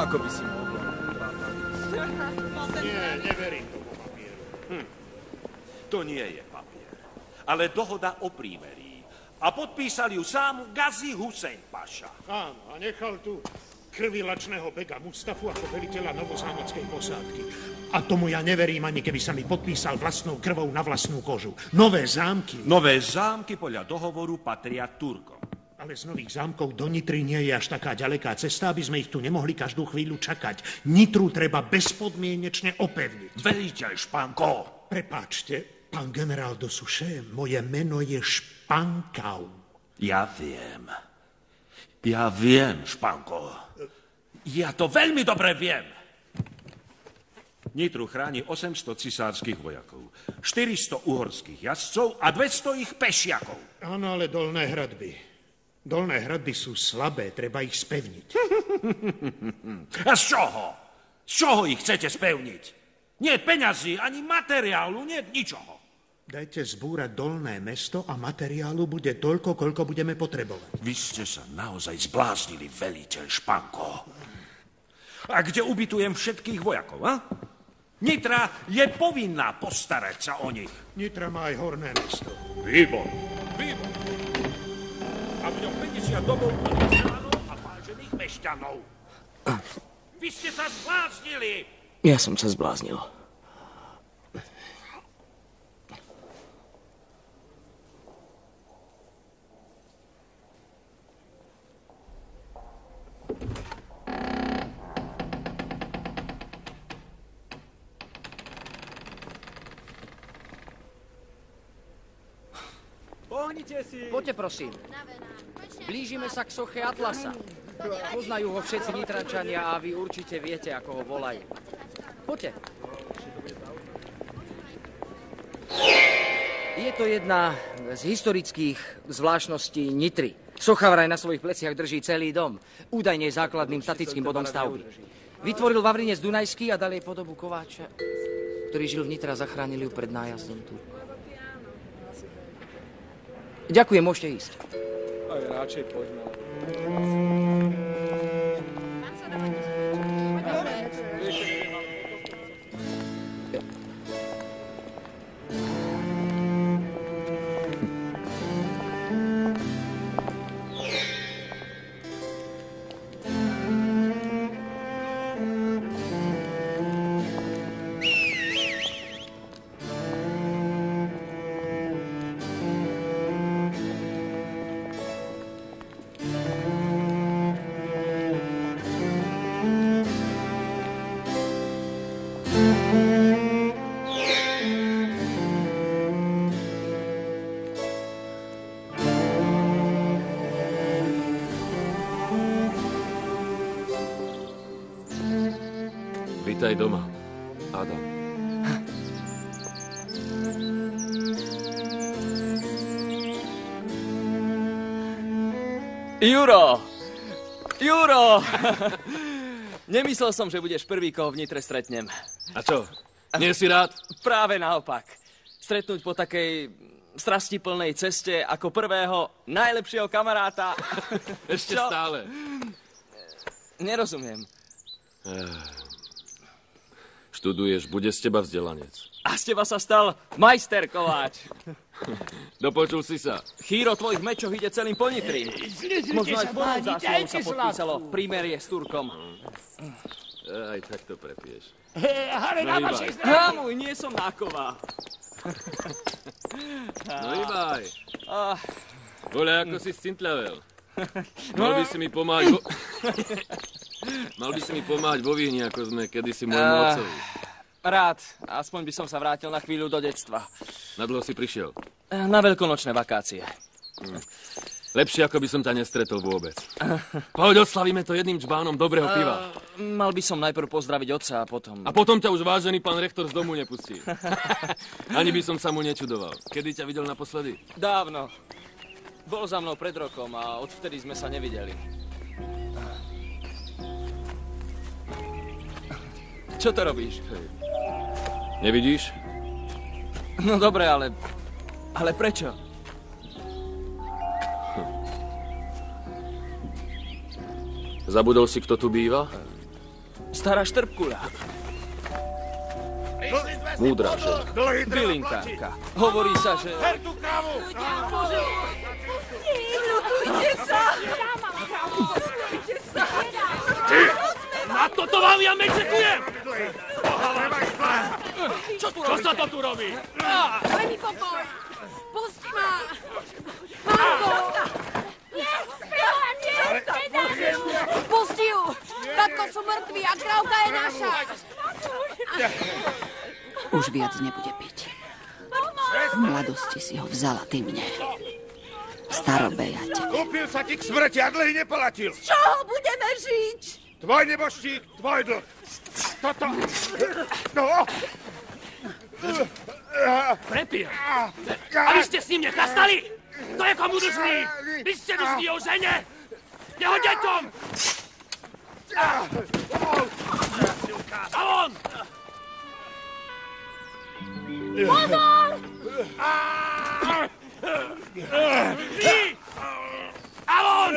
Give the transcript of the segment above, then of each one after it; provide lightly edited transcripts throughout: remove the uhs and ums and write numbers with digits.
Ako by si mohla? Nie, neverím tomu papieru. To nie je papier, ale dohoda o prímerí. A podpísal ju sám Gazi Hussein Paša. Áno, a nechal tu krvilačného bega Mustafu ako veliteľa novozámockej posádky. A tomu ja neverím, ani keby sa mi podpísal vlastnou krvou na vlastnú kožu. Nové zámky. Nové zámky podľa dohovoru patria Turkom. Ale z nových zámkov do Nitry nie je až taká ďaleká cesta, aby sme ich tu nemohli každú chvíľu čakať. Nitru treba bezpodmienečne opevniť. Veliteľ Španko. Prepáčte, pán generál do Suše, moje meno je Špankau. Ja viem, Španko. Ja to veľmi dobre viem. Nitru chráni 800 cisárskych vojakov, 400 uhorských jazdcov a 200 ich pešiakov. Áno, ale dolné hradby. Dolné hradby sú slabé, treba ich spevniť. A z čoho? Z čoho ich chcete spevniť? Nie peňazí, ani materiálu, nie ničoho. Dajte zbúrať dolné mesto a materiálu bude toľko, koľko budeme potrebovať. Vy ste sa naozaj zbláznili, veliteľ Španko. A kde ubytujem všetkých vojakov, a? Nitra je povinná postarať sa o nich. Nitra má aj horné mesto. Výbor. A v ňom 50 domov plných a vážených mešťanov. Vy ste sa zbláznili. Ja som sa zbláznil. Poďte, prosím. Blížime sa k soche Atlasa. Poznajú ho všetci Nitrančania a vy určite viete, ako ho volajú. Poďte. Je to jedna z historických zvláštností Nitry. Socha vraj na svojich pleciach drží celý dom. Údajne je základným statickým bodom stavby. Vytvoril Vavrinec Dunajský a dal jej podobu kováča, ktorý žil v Nitre a zachránil ju pred nájazdom Turkov. Ďakujem, môžete ísť. Aj radšej poďme. Vítaj doma, Adam. Juro! Juro! Nemyslel som, že budeš prvý, koho v Nitre stretnem. A čo? Nie si rád? Práve naopak. Stretnúť po takej strastiplnej ceste ako prvého najlepšieho kamaráta. Ešte čo? stále. Nerozumiem. Študuješ, bude z teba vzdelanec. A z teba sa stal majster kováč. Dopočul si sa. Chýro tvojich mečoch ide celým po Nitri. Možno aj pod zásluhou sa podpísalo prímerie s Turkom. Aj tak to prepieš. Ale na vašej Hámuj, nie som náková. No ibaj. Voľa, ako si scintľavel. Mal by si mi pomáhať Mal by si mi pomáhať vo Víni, ako sme kedysi môjmu otcovi. Rád. Aspoň by som sa vrátil na chvíľu do detstva. Na dlho si prišiel? Na veľkonočné vakácie. Lepšie, ako by som ťa nestretol vôbec. Poď, oslavíme to jedným džbánom dobrého piva. Mal by som najprv pozdraviť otca a potom... A potom ťa už vážený pán rektor z domu nepustí. Ani by som sa mu nečudoval. Kedy ťa videl naposledy? Dávno. Bol za mnou pred rokom a odvtedy sme sa nevideli. Čo to robíš? Nevidíš? No dobre, ale prečo? Zabudol si, kto tu býva? Stará štrbkula. Múdra žena. Bylinkárka. Hovorí sa, že... Ľutujte sa! Na toto vám ja mečekujem! Čo sa to tu robí? Daj mi pokoj! Pusti ma! Pánko! Pusti ju! Tatko sú mŕtvi a krávka je naša! Už viac nebude piť. V mladosti si ho vzala ty mne. Starobejate. Upil sa ti k smrti a dlhy neplatil. Z čoho budeme žiť? Tvoj nebožtík, tvoj dlh. Toto... No... Prepil. A vy ste s ním nechlastali? To je komu dlžný? Vy ste dlžní o žene? Jeho deťom! A on! Pozor! Vy! A on!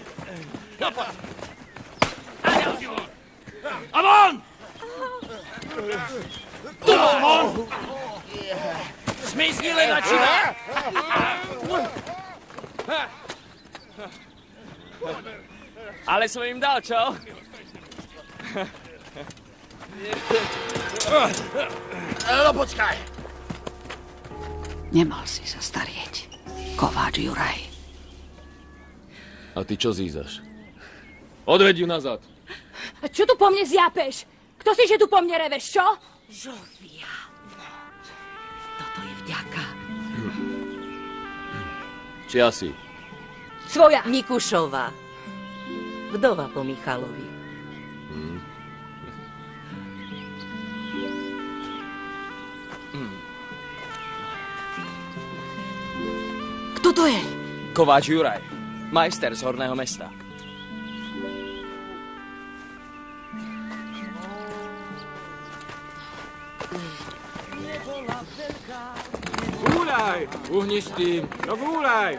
A ďalší von! A von! Tu von! Zmizni, ledačina! Ale som im dal, čo? No počkaj. Nemal si sa starieť. Kováč Juraj. A ty čo zízaš? Odveď ju nazad. A čo tu po mne zjapeš? Kto si, že tu po mne reveš, čo? Žofia. Toto je vďaka. Čia si? Svoja. Nikušová. Vdova po Michalovi. Kto to je? Kováč Juraj. Majster z Horného mesta. Gúľaj! Uhni s tým. No gúľaj!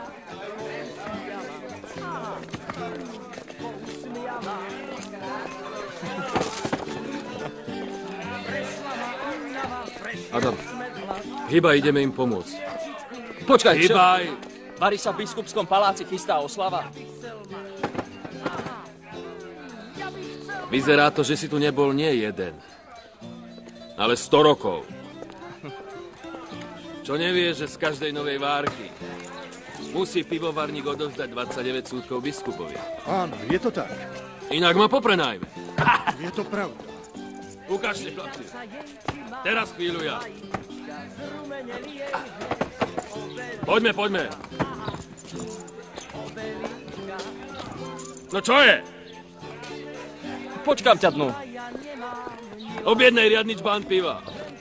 Adam, hýbaj, ideme im pomôcť. Počkaj, čo? Hýbaj! Varí sa v biskupskom paláci chystá oslava. Vyzerá to, že si tu nebol nie jeden, ale 100 rokov. Čo nevieš, že z každej novej várky musí pivovarník odovzdať 29 súdkov biskupovi. Áno, je to tak. Inak ma poprenajme. Je to pravda. Ukážte, chlapci. Teraz chvíľu ja. Poďme. No čo je? Počkám ťa dnu. Objednej riadny čbán piva.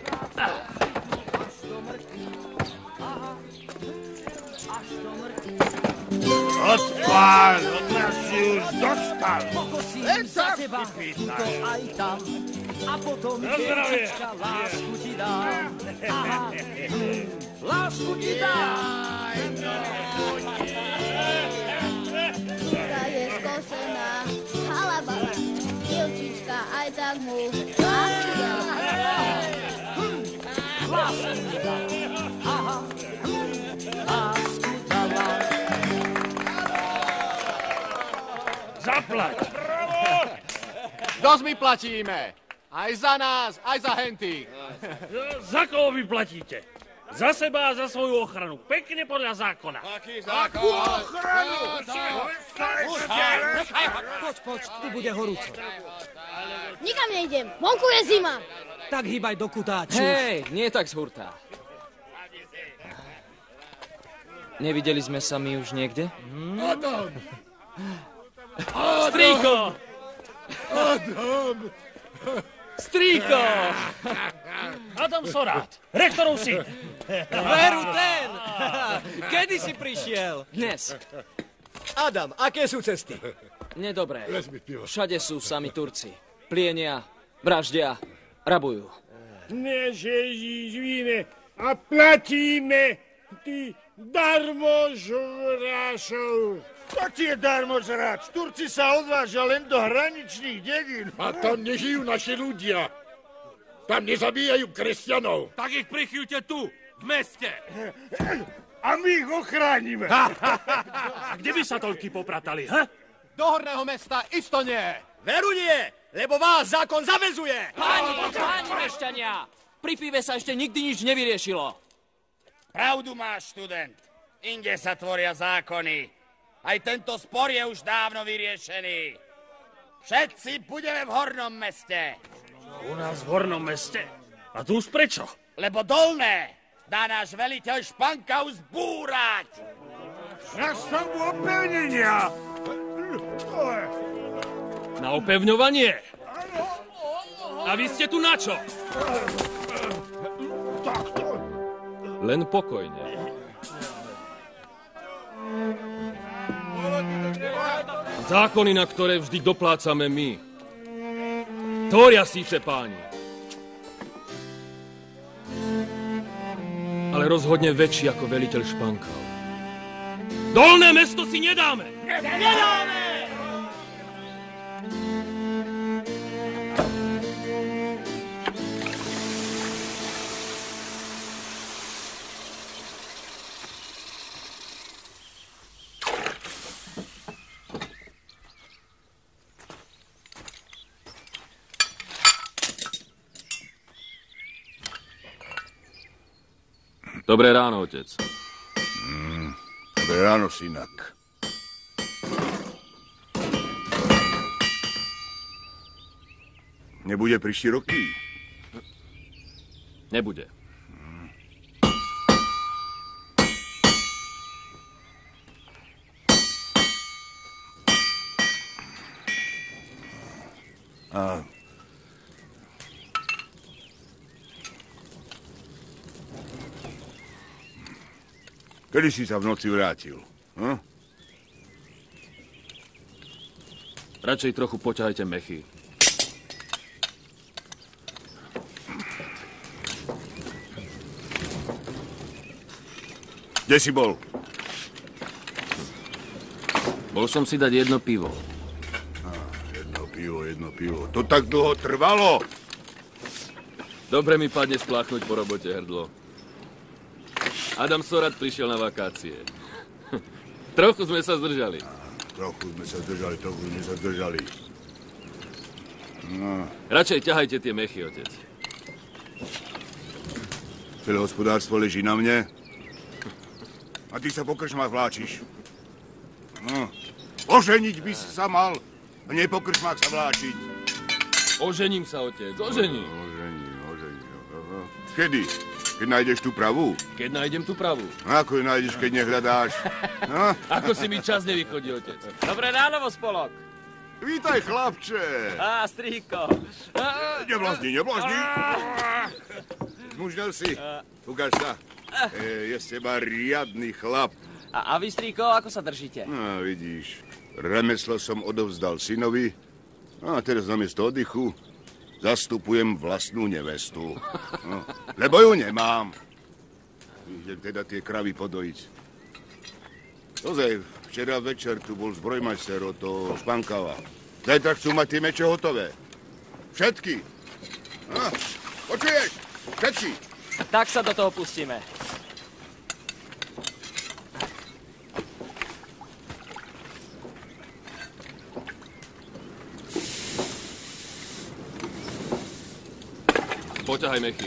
Odpál, od nás si už dostal. Len sa si pýtaj. A potom Zdravie. lásku ti dám. Lásku ti dám. Tá je skosená, halabala, dievčička aj tak mu lásku dala. Lásku ti dám. Aha. Lásku dala. Zaplať. Dosť my platíme. Aj za nás, aj za hentých. Za koho vy platíte? Za seba a za svoju ochranu. Pekne podľa zákona. Akú ochranu? Poď, tu bude horúco. Nikam nejdem, vonku je zima. Tak hýbaj do kuta, Hej, nie tak zhurtá. Nevideli sme sa my už niekde? Adam! Strýko! Adam! Strýko! Adam Sorát, rektorov syn. Veru ten! Kedy si prišiel? Dnes. Adam, aké sú cesty? Nedobré. Vezmi pivo. Všade sú sami Turci. Plienia, vraždia, rabujú. Nežežíme a platíme, ty darmo žvrášov. To ti je darmožráč. Turci sa odvážia len do hraničných dedín. A tam nežijú naši ľudia. Tam nezabíjajú kresťanov. Tak ich prichylte tu, v meste. A my ich ochránime. A kde by sa toľky popratali, ha? Do horného mesta isto nie. Veru nie, lebo vás zákon zavezuje. Páni mešťania, pri pive sa ešte nikdy nič nevyriešilo. Pravdu máš, študent. Inde sa tvoria zákony. Aj tento spor je už dávno vyriešený. Všetci budeme v hornom meste. U nás v hornom meste? A tu už prečo? Lebo dolné dá náš veliteľ Špankau zbúrať. Na stavbu opevnenia. Na opevňovanie? A vy ste tu na čo? Len pokojne. Zákony, na ktoré vždy doplácame my. Tvoria síce páni. Ale rozhodne väčší ako veliteľ Špankau. Dolné mesto si nedáme! Nedáme! Dobré ráno, otec. Dobré ráno, synak. Nebude príští roky? Nebude. A... Kedy si sa v noci vrátil? Hm? Radšej trochu poťahajte mechy. Kde si bol? Bol som si dať jedno pivo. Jedno pivo. To tak dlho trvalo? Dobre mi padne spláchnuť po robote, hrdlo. Adam Sorat prišiel na vakácie. Trochu sme sa zdržali. Trochu sme sa zdržali. No. Radšej ťahajte tie mechy, otec. Celé hospodárstvo leží na mne. A ty sa po krčmách vláčiš. No. Oženiť by si sa mal, a nie po krčmách sa vláčiť. Ožením sa, otec, ožením. Ožením. Kedy? Keď nájdeš tú pravú? Keď nájdem tú pravú. A ako ju nájdeš, keď nehľadáš? No? Ako si mi čas nevychodí, otec. Dobré ráno, vospolok. Vítaj, chlapče. Á, strýko. Neblazni. Zmužnel si. Ukáž sa. Je z teba riadny chlap. A vy, strýko, ako sa držíte? No, vidíš. Remeslo som odovzdal synovi. A teraz namiesto oddychu zastupujem vlastnú nevestu. No, lebo ju nemám. Idem teda tie kravy podojiť. Ozaj, včera večer tu bol zbrojmajster od toho Špankava. Zajtra chcú mať tie meče hotové. Všetky. No, počuješ? Všetky. Tak sa do toho pustíme. Poťahaj mechy.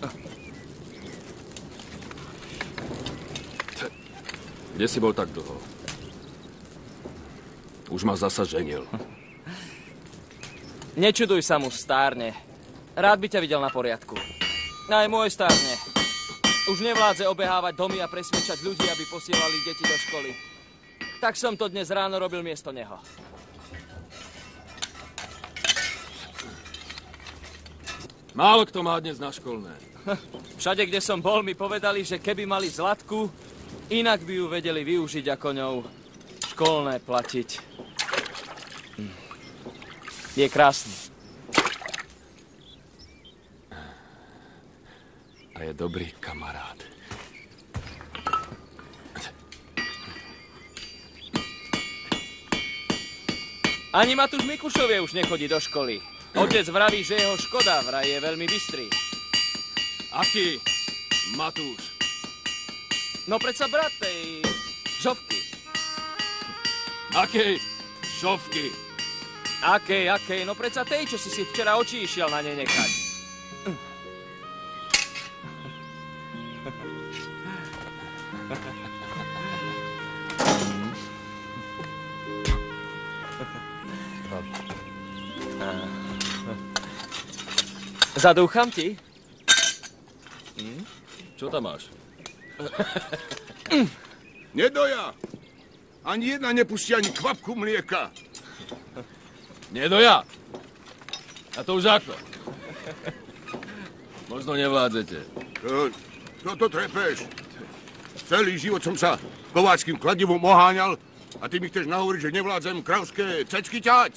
Kde si bol tak dlho? Už ma zasa ženil. Nečuduj sa mu, stárne. Rád by ťa videl na poriadku. Aj môj stárne. Už nevládze obehávať domy a presvedčať ľudí, aby posielali deti do školy. Tak som to dnes ráno robil miesto neho. Málo kto má dnes na školné. Všade, kde som bol, mi povedali, že keby mali Zlatku, inak by ju vedeli využiť ako ňou školné platiť. Je krásny. A je dobrý kamarát. Ani Matúš Mikušovie už nechodí do školy. Otec vraví, že jeho škoda vraj je veľmi bystrý. Aký Matúš? No predsa brat tej Žovky. Akej Žovky? Akej? No predsa tej, čo si včera oči išiel na ne nechať. Zadúcham ti? Čo tam máš? Nedoja! Ani jedna nepustí ani kvapku mlieka. Nedoja! A to už ako? Možno nevládzete. Čo to trepeš? Celý život som sa kováckým kladivom oháňal a ty mi chceš nahovoriť, že nevládzem kravské cecky ťať?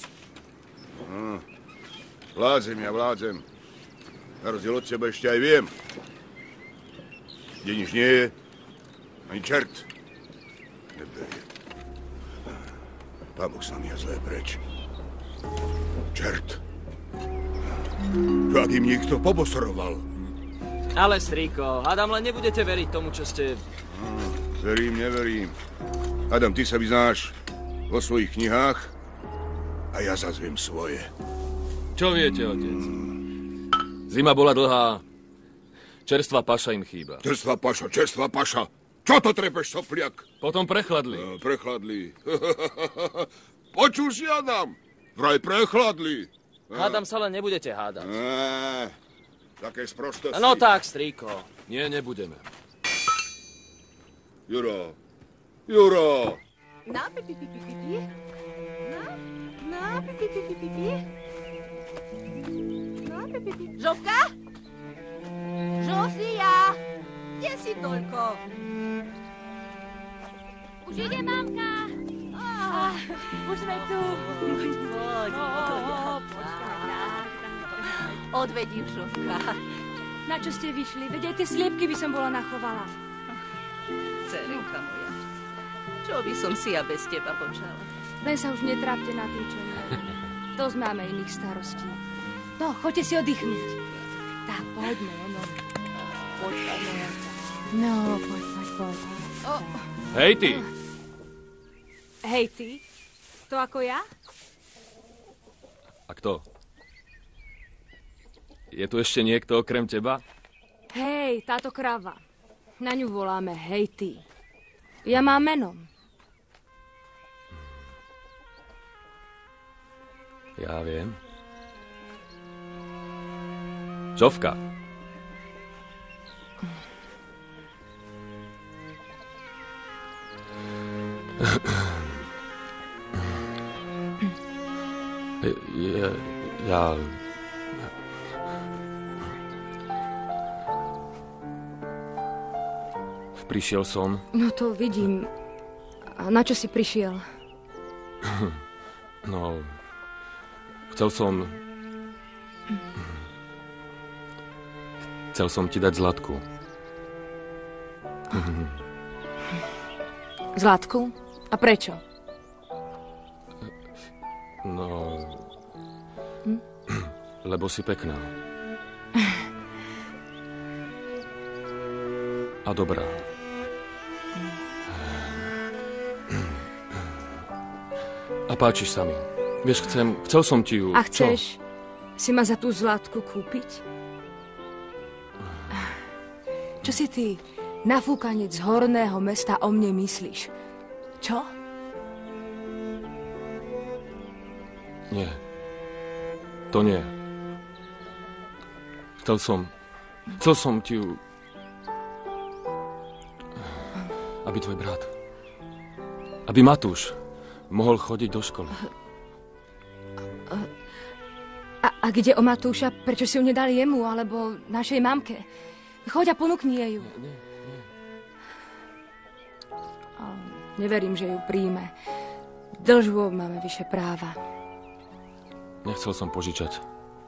Vládzem. Na rozdiel od teba ešte aj viem. Kde nič nie je, ani čert neberie. Pán Boh s nami je zlé preč. Čert. Čo ak im niekto pobosoroval? Ale, strýko, hádam, len nebudete veriť tomu, čo ste... Verím, neverím. Adam, ty sa vyznáš vo svojich knihách a ja zas viem svoje. Čo viete, otec? Zima bola dlhá. Čerstvá paša im chýba. Čerstvá paša. Čo to trepeš, sopliak? Potom prechladli. Prechladli. Počul si, Adam? Vraj prechladli. Hádam sa, len nebudete hádať. Také sprostosti. No tak, strýko. Nie, nebudeme. Juro. Na, pipi. Na, pipi. Žovka? Žofia! Kde si toľko? Už ide, mamka. Už sme tu. Poď. Odvedí, Žovka. Na čo ste vyšli? Veď aj tie sliepky by som bola nachovala. Dcerenka moja, čo by som si ja bez teba počala? Len sa už netrápte na tým, čo nie. Dosť máme iných starostí. No, choďte si oddychnúť. Tak, poďme, no. Poď, moja. No, poď. Hej, ty! Hej, ty? To ako ja? A kto? Je tu ešte niekto okrem teba? Hej, táto krava. Na ňu voláme hej, ty. Ja mám meno. Ja viem. Žovka. Ja... Prišiel som. No to vidím. A na čo si prišiel? No... Chcel som ti dať Zlatku. Zlatku? A prečo? No... Lebo si pekná. A dobrá. A páčiš sa mi. Vieš, chcel som ti ju... A chceš si ma za tú Zlatku kúpiť? Čo si ty, nafúkanec z horného mesta, o mne myslíš? Čo? Nie. To nie. Chcel som ti ju... Aby tvoj brat... Aby Matúš mohol chodiť do školy. A kde o Matúša? Prečo si ju nedali jemu, alebo našej mamke? Choď a ponúkni jej ju. Nie. Neverím, že ju príjme. Dlžbou máme vyššie práva. Nechcel som požičať.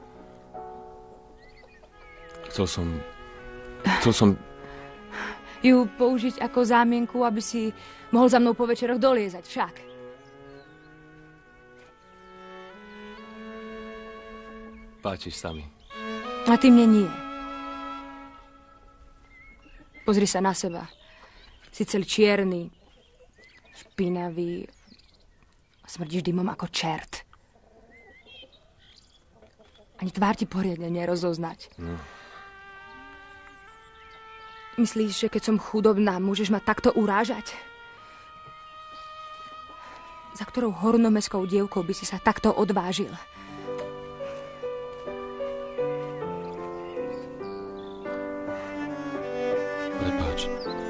Chcel som... Ju použiť ako zámienku, aby si mohol za mnou po večeroch doliezať, však. Páčiš sa mi. A ty mne nie. Pozri sa na seba. Si celý čierny, špinavý. Smrdíš dymom ako čert. Ani tvár ti poriadne nerozoznať. No. Myslíš, že keď som chudobná, môžeš ma takto urážať? Za ktorou hornomestskou dievkou by si sa takto odvážil? Prepáč.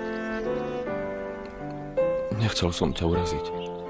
Nechcel som ťa uraziť.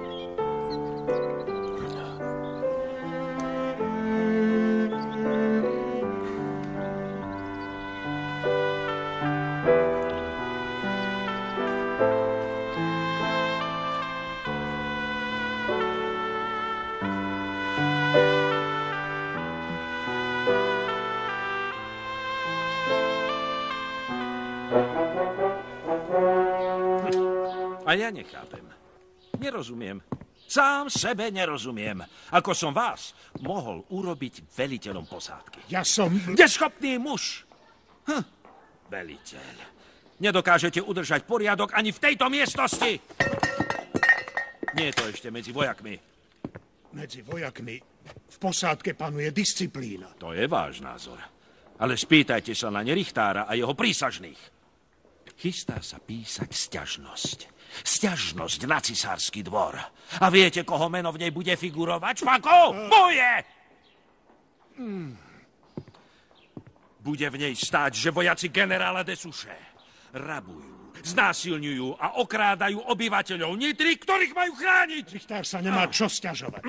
A ja nechápem. Nerozumiem. Sám sebe nerozumiem. Ako som vás mohol urobiť veliteľom posádky. Ja som... Neschopný muž. Veliteľ. Nedokážete udržať poriadok ani v tejto miestnosti. Nie je to ešte medzi vojakmi. Medzi vojakmi v posádke panuje disciplína. To je váš názor. Ale spýtajte sa na Richtára a jeho prísažných. Chystá sa písať sťažnosť. Sťažnosť na cisársky dvor. A viete, koho meno v nej bude figurovať? Španko? Moje! Bude v nej stáť, že vojaci generála de Suche rabujú, znásilňujú a okrádajú obyvateľov Nitry, ktorých majú chrániť. Richtár sa nemá čo sťažovať.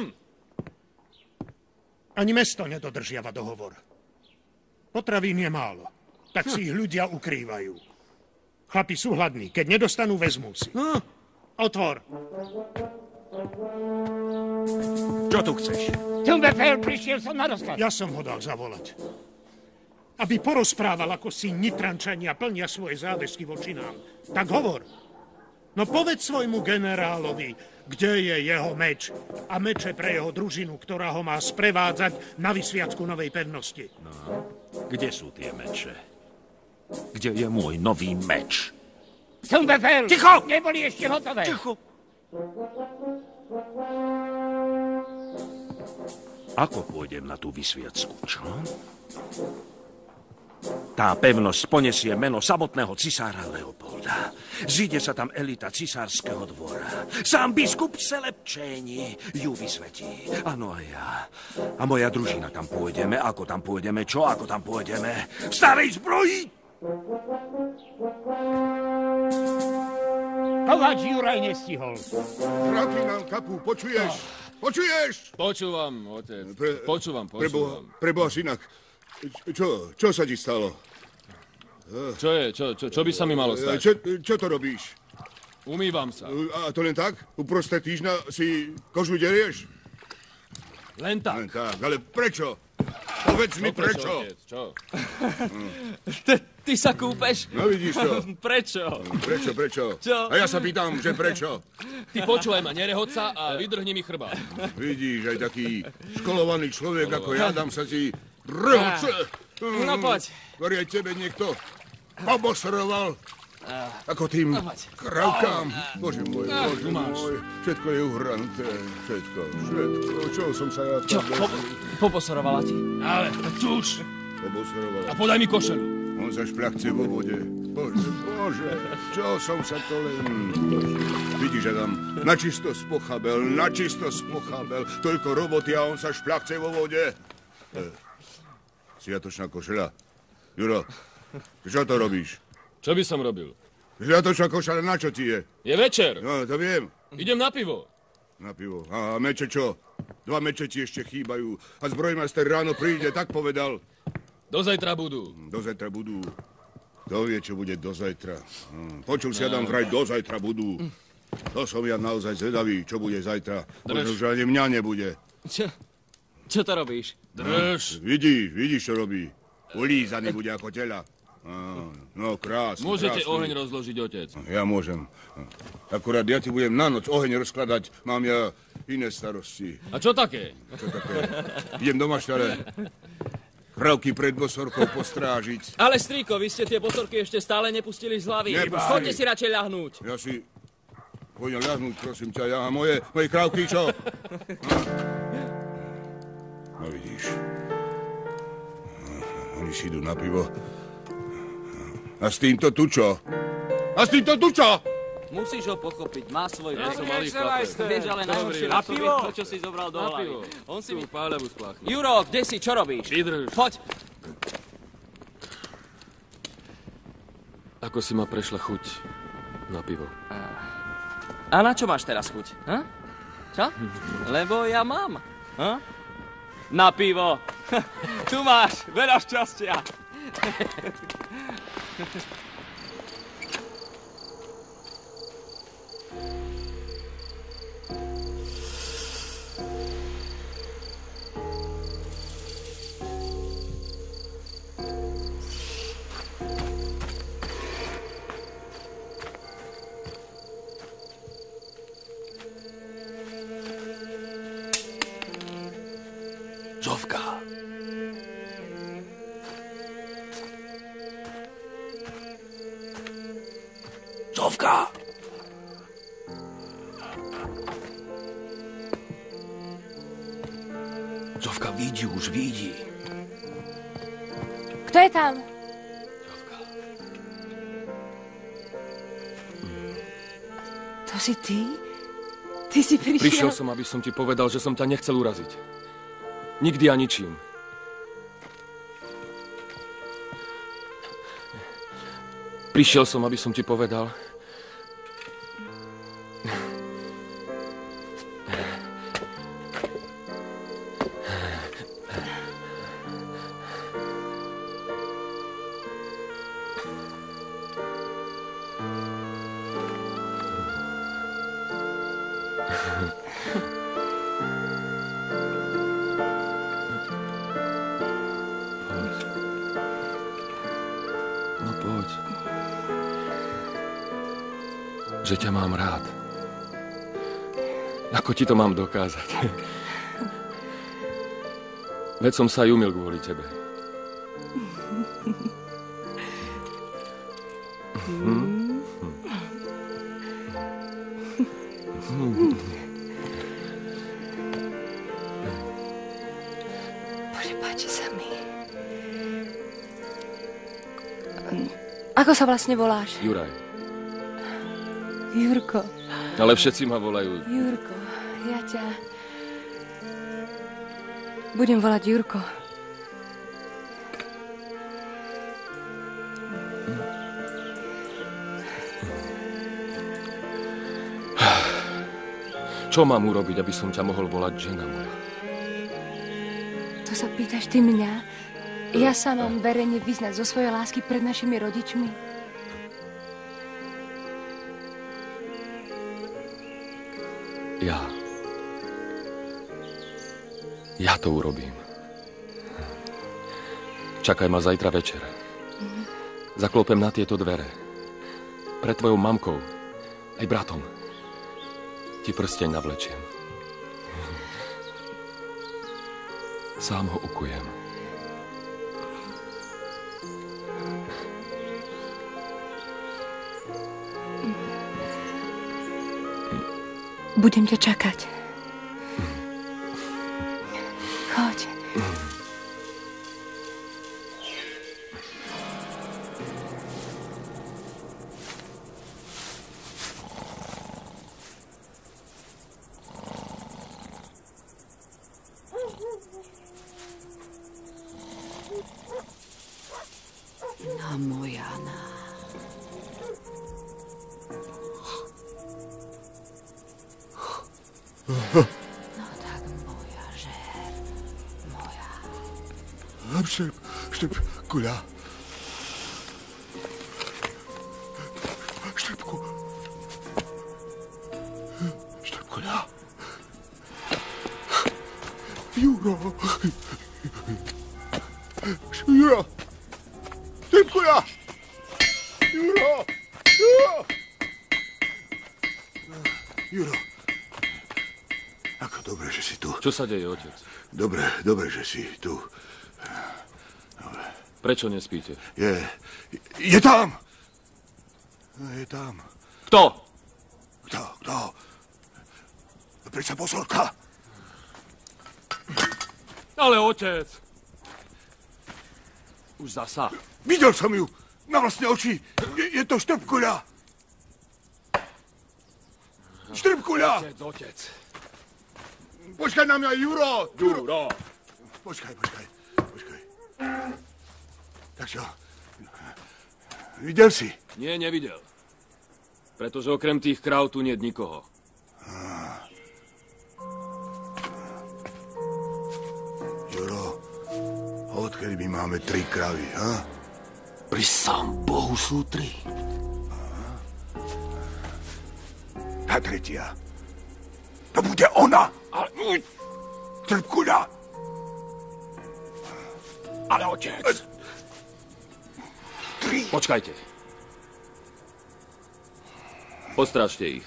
Ani mesto nedodržiava dohovor. Potravín je málo, tak si ich ľudia ukrývajú. Chlapi sú hladní, keď nedostanú, vezmú si. Otvor. Čo tu chceš? Tumbefel, prišiel som na rozkaz. Ja som ho dal zavolať. Aby porozprával, ako si Nitrančania plnia svoje záväzky voči nám. Tak hovor. No povedz svojmu generálovi, kde je jeho meč a meče pre jeho družinu, ktorá ho má sprevádzať na vysviacku novej pevnosti. No, kde sú tie meče? Kde je môj nový meč? Tumbefel! Ticho! Neboli ešte hotové. Ticho! Ako pôjdem na tú vysviacku, čo? Tá pevnosť ponesie meno samotného cisára Leopolda. Zíde sa tam elita cisárskeho dvora. Sám biskup Selepčéni ju vysvetí. Áno, a ja. A moja družina tam pôjdeme. Ako tam pôjdeme? Čo? Ako tam pôjdeme? V starej zbroji! Kováč Juraj nestihol. Kardinál Kapu, počuješ? Počuješ? Počúvam, otec. Počúvam. Preboha, synak. Čo sa ti stalo? Čo je? Čo by sa mi malo stať? Čo to robíš? Umývam sa. A to len tak? Uprostred týždňa si kožu derieš? Len tak. Len tak, ale prečo? Povedz mi prečo. Čo? Ty sa kúpeš? No vidíš to. Prečo? Prečo? Čo? A ja sa pýtam, že prečo? Ty počúvaj ma, nerehoď sa a vydrhni mi chrbát. Vidíš, aj taký školovaný človek ako ja, dám sa ti rehoce. No poď. Ktorý aj tebe niekto pobosroval. Ako tým kravkám. Bože môj. Všetko je uhranuté. Všetko. Čo som sa ja... Čo? Pobosorovala ti? Ale, čuž. Pobosrovala. A podaj mi košelu. On sa špľachce vo vode. Bože, čo som sa to len... Vidíš, Adam, načisto spochabel. Toľko roboty a on sa špľachce vo vode. Sviatočná košela. Juro, čo to robíš? Čo by som robil? Sviatočná košela, na čo ti je? Je večer. No, to viem. Idem na pivo. Na pivo. A meče čo? 2 meče ti ešte chýbajú. A zbrojmaster ráno príde, tak povedal. Do zajtra budú. Kto vie, čo bude do zajtra. Počul si, Adam, vraj do zajtra budú. To som ja naozaj zvedavý, čo bude zajtra. Možno, že ani mňa nebude. Čo to robíš? Drž. Vidíš, čo robí. Ulízaný bude ako tela. No, krásne. Môžete oheň rozložiť, otec. Ja môžem. Akurát ja ti budem na noc oheň rozkladať. Mám ja iné starosti. A čo také? Idem do maštale. Kravky pred bosorkou postrážiť. Ale strýko, vy ste tie bosorky ešte stále nepustili z hlavy. Choďte si radšej ľahnúť. Ja si pôjdem ľahnúť, prosím ťa, ja a moje kravky, čo? No vidíš. Oni si idú na pivo. A s týmto tu čo? Musíš ho pochopiť, má svoj Ja som malý chlapec. Vieš, ale najhoršie na to, prečo si zobral do hlavy. On si mi... Páľavu spláchnu. Juro, kde si? Čo robíš? Vydrž. Poď. Ako si ma prešla chuť na pivo? A na čo máš teraz chuť? Ha? Čo? Lebo ja mám. Ha? Na pivo. Tu máš, veľa šťastia. Zovka. Zovka. Zovka vidí, už vidí. Kto je tam? To si ty? Ty si prišiel? Prišiel som, aby som ti povedal, že som ťa nechcel uraziť. Nikdy a ničím. Prišiel som, aby som ti povedal, že ťa mám rád. Ako ti to mám dokázať? Veď som sa aj umil kvôli tebe. Bože, páči sa mi. Ako sa vlastne voláš? Juraj. Jurko. Ale všetci ma volajú. Jurko, ja ťa... budem volať Jurko. Čo mám urobiť, aby som ťa mohol volať žena moja? To sa pýtaš ty mňa? Ja sa mám verejne vyznať zo svojej lásky pred našimi rodičmi? Ja to urobím. Čakaj ma zajtra večer. Zaklopem na tieto dvere. Pred tvojou mamkou, aj bratom. Ti prsteň navlečiem. Sám ho ukujem. Budem ťa čakať. Choď. No moja Anna. No tak moja žer, moja. Štep, kuľa. Štepku. Štep, kuľa. Juro. Juro. Štep, kuľa. Juro. Juro. Juro. Ako dobre, že si tu. Čo sa deje, otec? Dobre, že si tu. Prečo nespíte? Je tam! Je tam. Kto? Kto? Prečo pozorka? Ale otec! Už zasa. Videl som ju na vlastné oči. Je to Štrbkuľa. Štrbkuľa! Otec. Počkaj na mňa, Juro! Počkaj. Tak čo? Videl si? Nie, nevidel. Pretože okrem tých kráv tu nie je nikoho. Juro, odkedy my máme 3 kravy, ha? Pri sám Bohu sú 3. Tá tretia. To bude ona. Štrbkuľa. Ale otec. 3. Počkajte. Postrážte ich.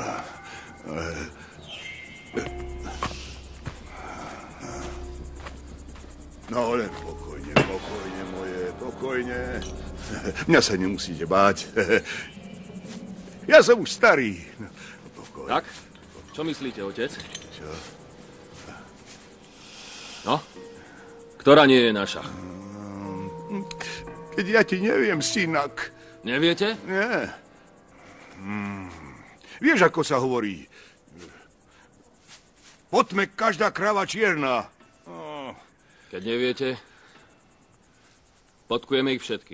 No, len pokojne, moje, pokojne. Mňa sa nemusíte báť. Ja som už starý. Pokojne. Tak? Čo myslíte, otec? Čo? No? Ktorá nie je naša? Keď ja ti neviem, synak. Neviete? Nie. Vieš, ako sa hovorí? Po tme každá krava čierna. Keď neviete, podkujeme ich všetky.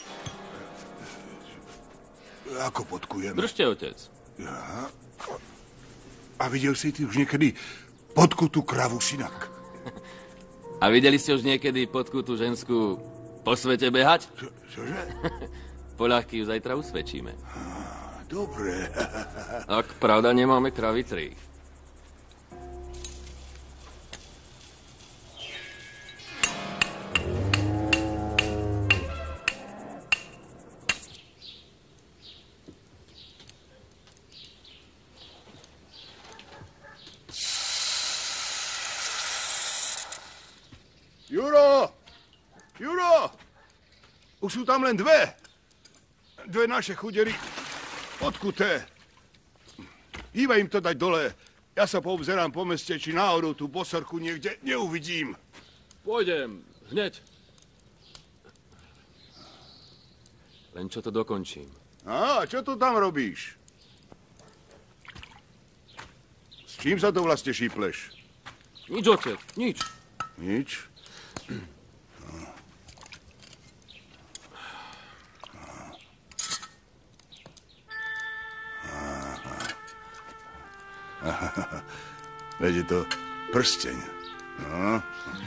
Ako podkujeme? Držte, otec. Ja. A videl si ty už niekedy podkutú kravu, synak? A videli ste už niekedy podkutú ženskú po svete behať? Čože? Poľahky ju zajtra usvedčíme. Dobre. Ak pravda, nemáme kravy 3. Juro! Už sú tam len 2. 2 naše chudery podkuté. Hýba im to dať dole. Ja sa poobzerám po meste, či náhodou tú bosorku niekde neuvidím. Pôjdem, hneď. Len čo to dokončím. Á, čo tu tam robíš? S čím sa to vlastne šípleš? Nič, otec, nič. Nič? Veď je to prsteň. No.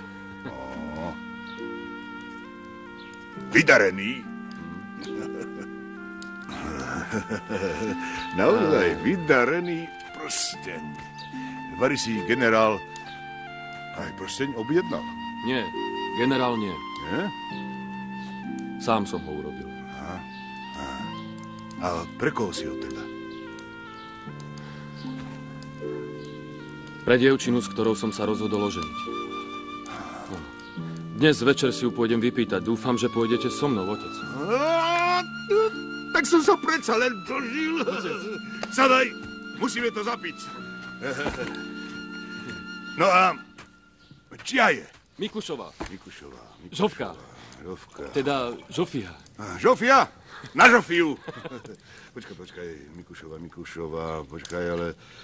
Vydarený. Naozaj vydarený prsteň. Vari si generál aj prsteň objednal? Nie, generál nie. Nie? Sám som ho urobil. A pre koho si ho teda? Pre dievčinu, s ktorou som sa rozhodol oženiť. No. Dnes večer si ju pôjdem vypýtať. Dúfam, že pôjdete so mnou, otec. Tak som sa predsa len dožil. Sadaj, musíme to zapiť. No a čia je? Mikušová. Žofka. Teda Žofia. Žofia? Na Žofiu. Počkaj, Mikušová, počkaj, ale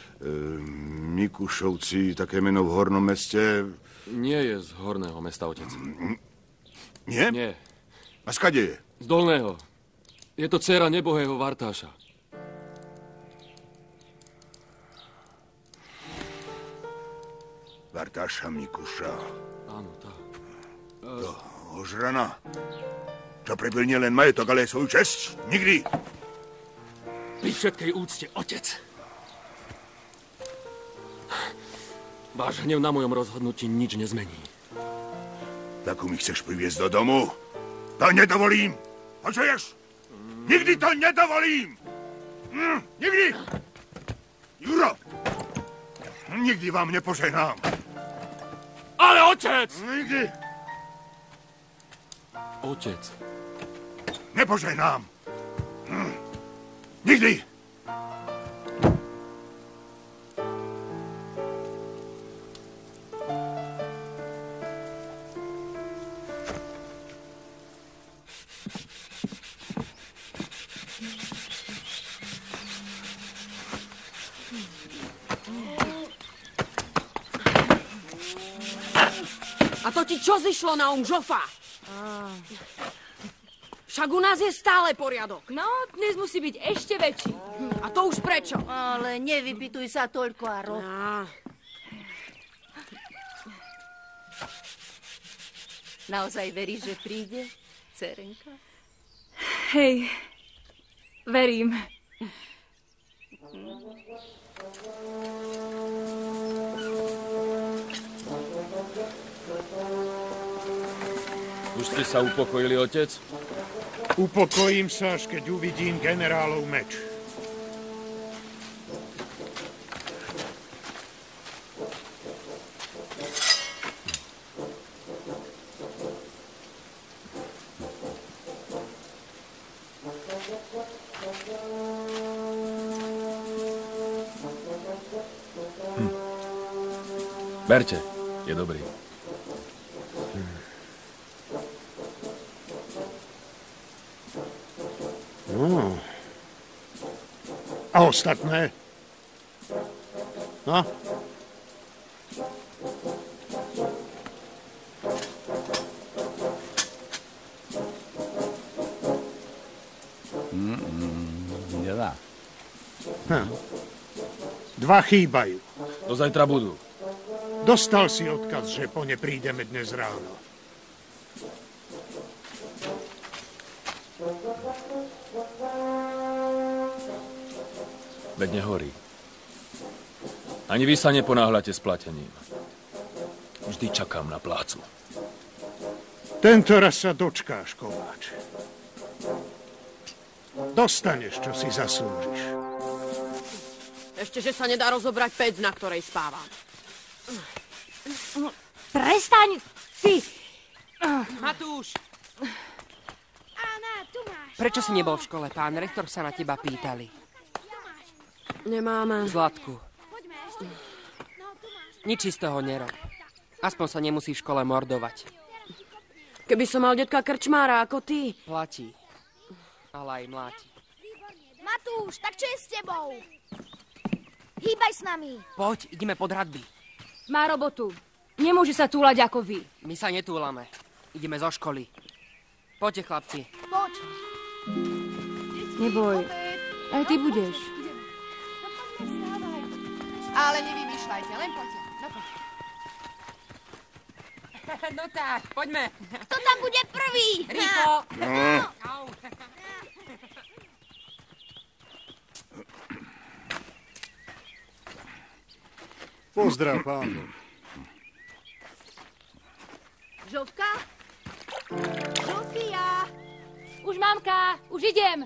Mikušovci, také meno v hornom meste... Nie je z horného mesta, otec. Nie? Nie. A skade je? Z dolného. Je to dcéra nebohého Vartáša. Vartáša Mikuša. Áno, tá. To ožrana. Čo prebil nie len majetok, ale aj svoju česť? Nikdy. Pri všetkej úcte, otec. Váš hnev na mojom rozhodnutí nič nezmení. Takú mi chceš priviesť do domu? To nedovolím. Počuješ? Nikdy to nedovolím. Nikdy. Juro, nikdy vám nepožehnám. Ale otec! Nikdy. Otec. Nepožehnám. Nikdy. A to ti čo zišlo na žofa? Však u nás je stále poriadok. No, dnes musí byť ešte väčší. A to už prečo? Ale nevypytuj sa toľko a rob. Naozaj veríš, že príde, dcerenka? Hej, verím. Už ste sa upokojili, otec? Upokojím sa, až keď uvidím generálov meč. Berte, je dobrý. No. A ostatné? No? Nedá. Dva chýbajú. Do zajtra budú. Dostal si odkaz, že po ne prídeme dnes ráno. Veď nehorí. Ani vy sa neponáhľate s platením. Vždy čakám na plácu. Tento raz sa dočkáš, kováč. Dostaneš, čo si zaslúžiš. Ešte, že sa nedá rozobrať pec, na ktorej spávam. Prestaň, ty! Matúš! Ána, tu máš. Prečo si nebol v škole? Pán rektor sa na teba pýtali. Nemáme. Zlatku. Nič z toho nerob. Aspoň sa nemusí v škole mordovať. Keby som mal detka krčmára ako ty. Platí. Ale aj mláti. Matúš, tak čo je s tebou? Hýbaj s nami. Poď, ideme pod hradby. Má robotu. Nemôže sa túlať ako vy. My sa netúlame. Ideme zo školy. Poďte, chlapci. Poď. Neboj, aj ty budeš. Ale nevymýšľajte, len poďte. No poď. No tak, poďme. Kto tam bude prvý? Rýchlo. No. Pozdrav, pán. Žovka? Žofia! Už, mamka, už idem.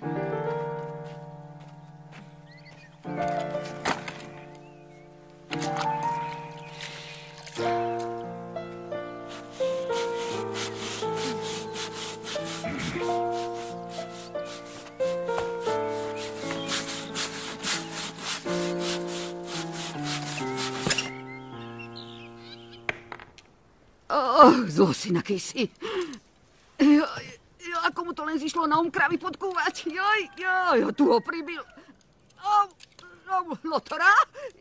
Zlosinaký si. Ako mu to len zišlo na kravy podkúvať. Tu ho pribil. Lotora?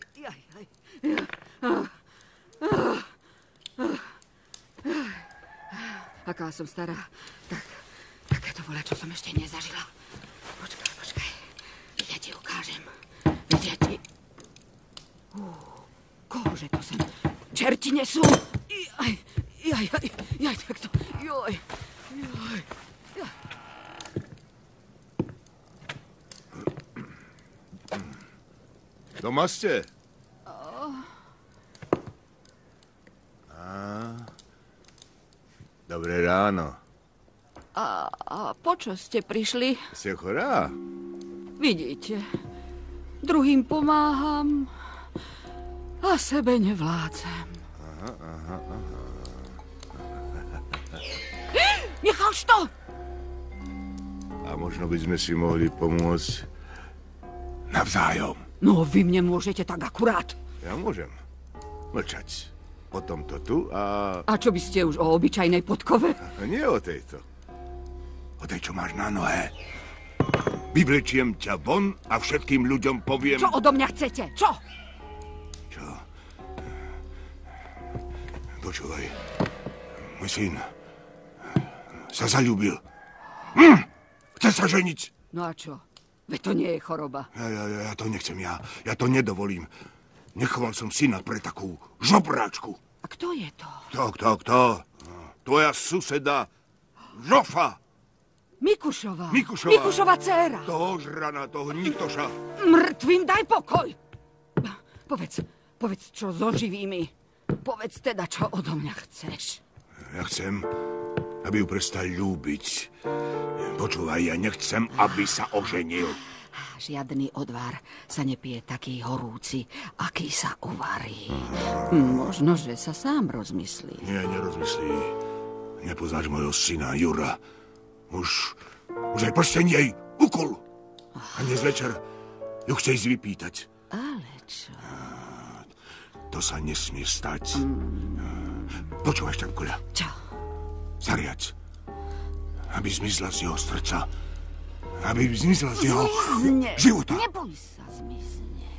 Aká som stará. Takéto voľa, čo som ešte nezažila. Počkaj. Ja ti ukážem. Kože to sem čerti nesú. Takto. Doma ste? Dobré ráno. A počo ste prišli? Ste chorá? Vidíte, druhým pomáham a sebe nevládzem. Aha. Necháš to? A možno by sme si mohli pomôcť navzájom. No, vy mne môžete tak akurát. Ja môžem mlčať. Potom to tu a... A čo by ste už o obyčajnej podkove? A nie o tejto. O tej, čo máš na nohe. Vyvlečiem ťa von a všetkým ľuďom poviem... Čo odo mňa chcete? Čo? Čo? Počúvaj. Môj syn sa zaľúbil. Chce sa ženiť. No a čo? Veď to nie je choroba. Ja to nechcem, ja to nedovolím. Nechoval som syna pre takú žobráčku. A kto je to? Kto? Tvoja suseda Žofa. Mikušová. Mikušová. Mikušová dcéra. Toho žrana, toho niktoša. Mŕtvým daj pokoj. Povedz, čo so živými. Povedz teda, čo odo mňa chceš. Ja chcem, aby ju prestal ľúbiť. Počúvaj, ja nechcem, aby sa oženil. Žiadny odvar sa nepije taký horúci, aký sa uvarí. Možno, že sa sám rozmyslí. Nie, nerozmyslí. Nepoznáš mojho syna, Jura. Už aj prsteň jej ukol. A dnes večer ju chce ísť vypýtať. Ale čo? To sa nesmie stať. Počúvaj, Štemkuľa. Čo? Zariaď. Aby zmizla z jeho srdca. Aby zmizla z jeho života. Neboj sa, zmizne.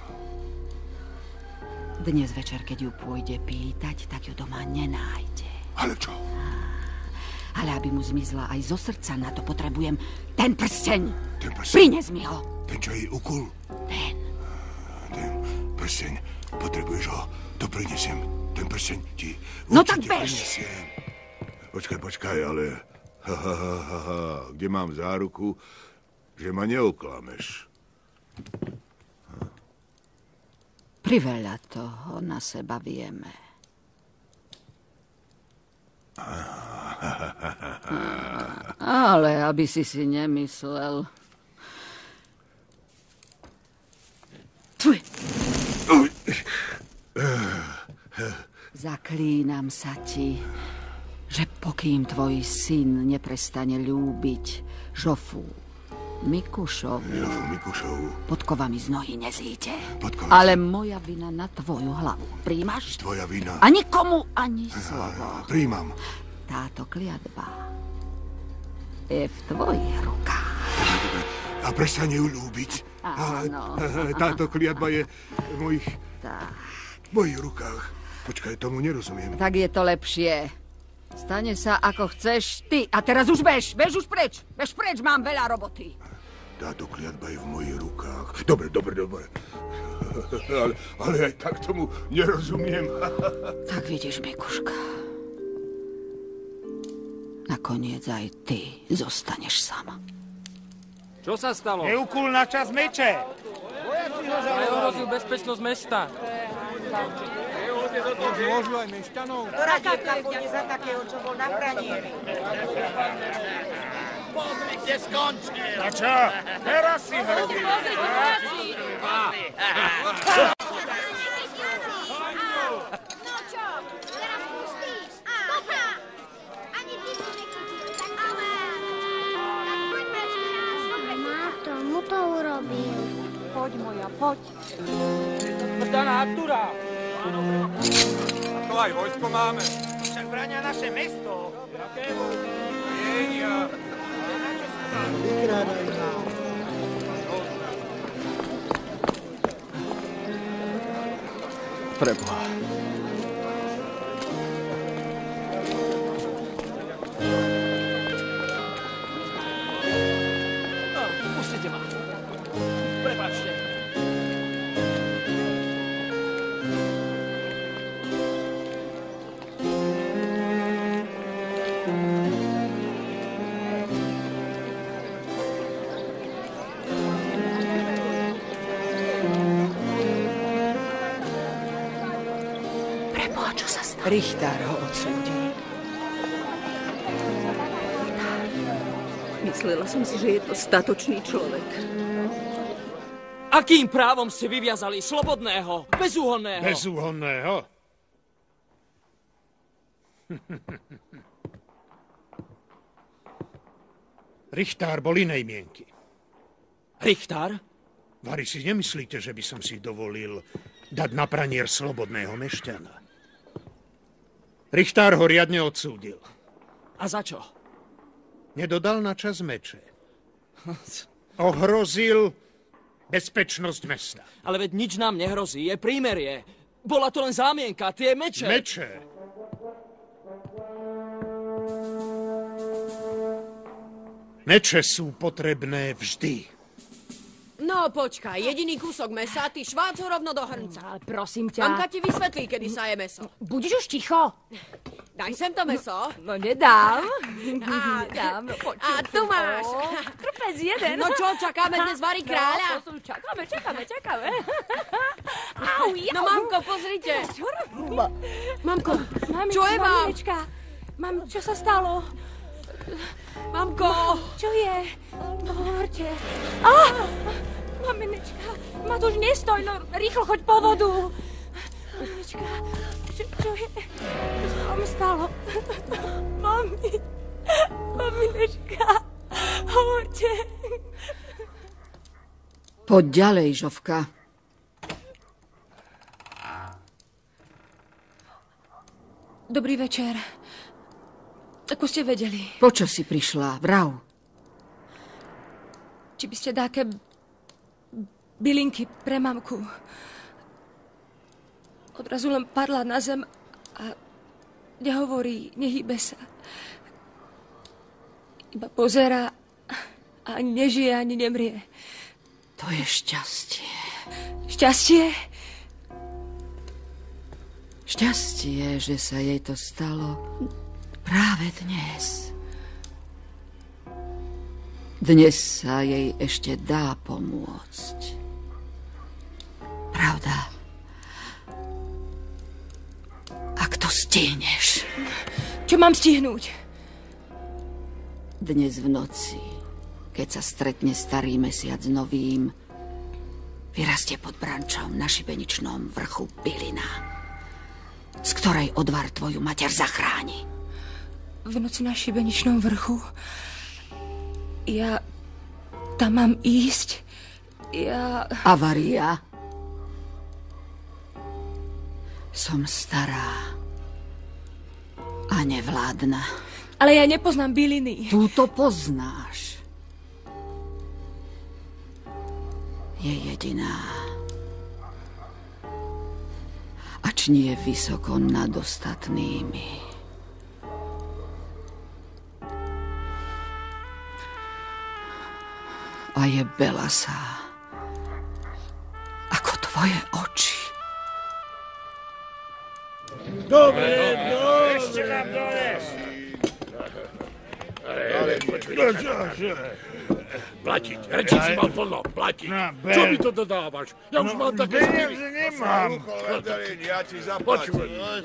Dnes večer, keď ju pôjde pýtať, tak ju doma nenájde. Ale čo? Ale aby mu zmizla aj zo srdca, na to potrebujem ten prsteň. Ten prsteň? Prines mi ho. Ten, čo jej ukul? Ten prsteň. Potrebuješ ho. To prinesiem. Ten prsteň ti no tak bež. Prinesiem. Počkaj, ale... Kde mám záruku, že ma neoklameš? Priveľa toho na seba vieme. Ale aby si nemyslel... Tvoj. Zaklínam sa ti, že pokým tvoj syn neprestane ľúbiť Žofu Mikušovu, podkovami z nohy nezíde. Ale moja vina na tvoju hlavu. Príjmaš? Tvoja vina. A nikomu ani slovo. Príjmam. Táto kliatba je v tvojich rukách. A prestane ju ľúbiť. Áno. Táto kliatba je v mojich rukách. Počkaj, tomu nerozumiem. Tak je to lepšie. Stane sa, ako chceš ty. A teraz už bež. Bež už preč. Bež preč, mám veľa roboty. Táto kliatba je v mojich rukách. Dobre. Ale aj tak tomu nerozumiem. Tak vidíš, Mikuška. Nakoniec aj ty zostaneš sama. Čo sa stalo? Neukul na čas meče. Neohrozil bezpečnosť mesta. Môžu aj mešťanov. Doradívka bude za takého, čo bol na pranieri. Pozri, kde skončil. A čo? Teraz si hrdý. Pozri, vojáci. No čo, teraz pustíš? Aha. Ani ty si nechytil, tak ale. Tak poďme ešte raz. Má tomu to urobil. Poď, moja, poď. Zdaná Artura. To aj vojsko máme. Však bránia naše mesto. Jaké vojsko? Jenia. Vykrádaj nám. Preboha. Pustite ma. Prepáčte. Richtár ho odsúdil. Myslela som si, že je to statočný človek. Akým právom ste vyviazali slobodného, bezúhonného? Bezúhonného? Richtár bol inej mienky. Richtár? Vari si nemyslíte, že by som si dovolil dať na pranier slobodného mešťana? Richtár ho riadne odsúdil. A za čo? Nedodal na čas meče. Ohrozil bezpečnosť mesta. Ale veď nič nám nehrozí, je prímerie. Bola to len zámienka, tie meče. Meče? Meče sú potrebné vždy. No počkaj, jediný kúsok mesa, ty švác ho rovno do hrnca. Ale prosím ťa. Mamka ti vysvetlí, kedy sa je meso. Budeš už ticho? Daj sem to meso. No nedám. Nedám, no počuj. A tu máš. Krpec jeden. No čo, čakáme dnes variť kráľa? No, čakáme. Au, jau. No mamko, pozrite. Mamko, Mami, čo je vám? Maminečka, Mam, čo sa stalo? Mamko! Čo je? No, hovorte. Maminečka, Matúš, nestoj, no rýchlo choď po vodu. Maminečka, čo je? Čo sa vám stalo? Maminečka, hovorte. Poď ďalej, Žovka. Dobrý večer. Ako ste vedeli? Po čo si prišla? Vrav. Či by ste dáke bylinky pre mamku. Odrazu len padla na zem a nehovorí, nehýbe sa. Iba pozerá a ani nežije, ani nemrie. To je šťastie. Šťastie? Šťastie, že sa jej to stalo práve dnes. Dnes sa jej ešte dá pomôcť. Pravda? Ak to stihneš. Čo mám stihnúť? Dnes v noci, keď sa stretne starý mesiac s novým, vyrastie pod brančom na šibeničnom vrchu bylina, z ktorej odvar tvoju mater zachráni. V noci na šibeničnom vrchu? Ja tam mám ísť? Avaria. Som stará a nevládna. Ale ja nepoznám byliny. Túto poznáš. Je jediná. Ač nie vysoko nad ostatnými. A je belasá ako tvoje oči. Dobre. Ešte nám dones. Ale počuj. Platiť, reči si mal plno, platiť. Čo mi to dodávaš? Ja už mám také... Peniaze nemám. Ja ti zaplatím.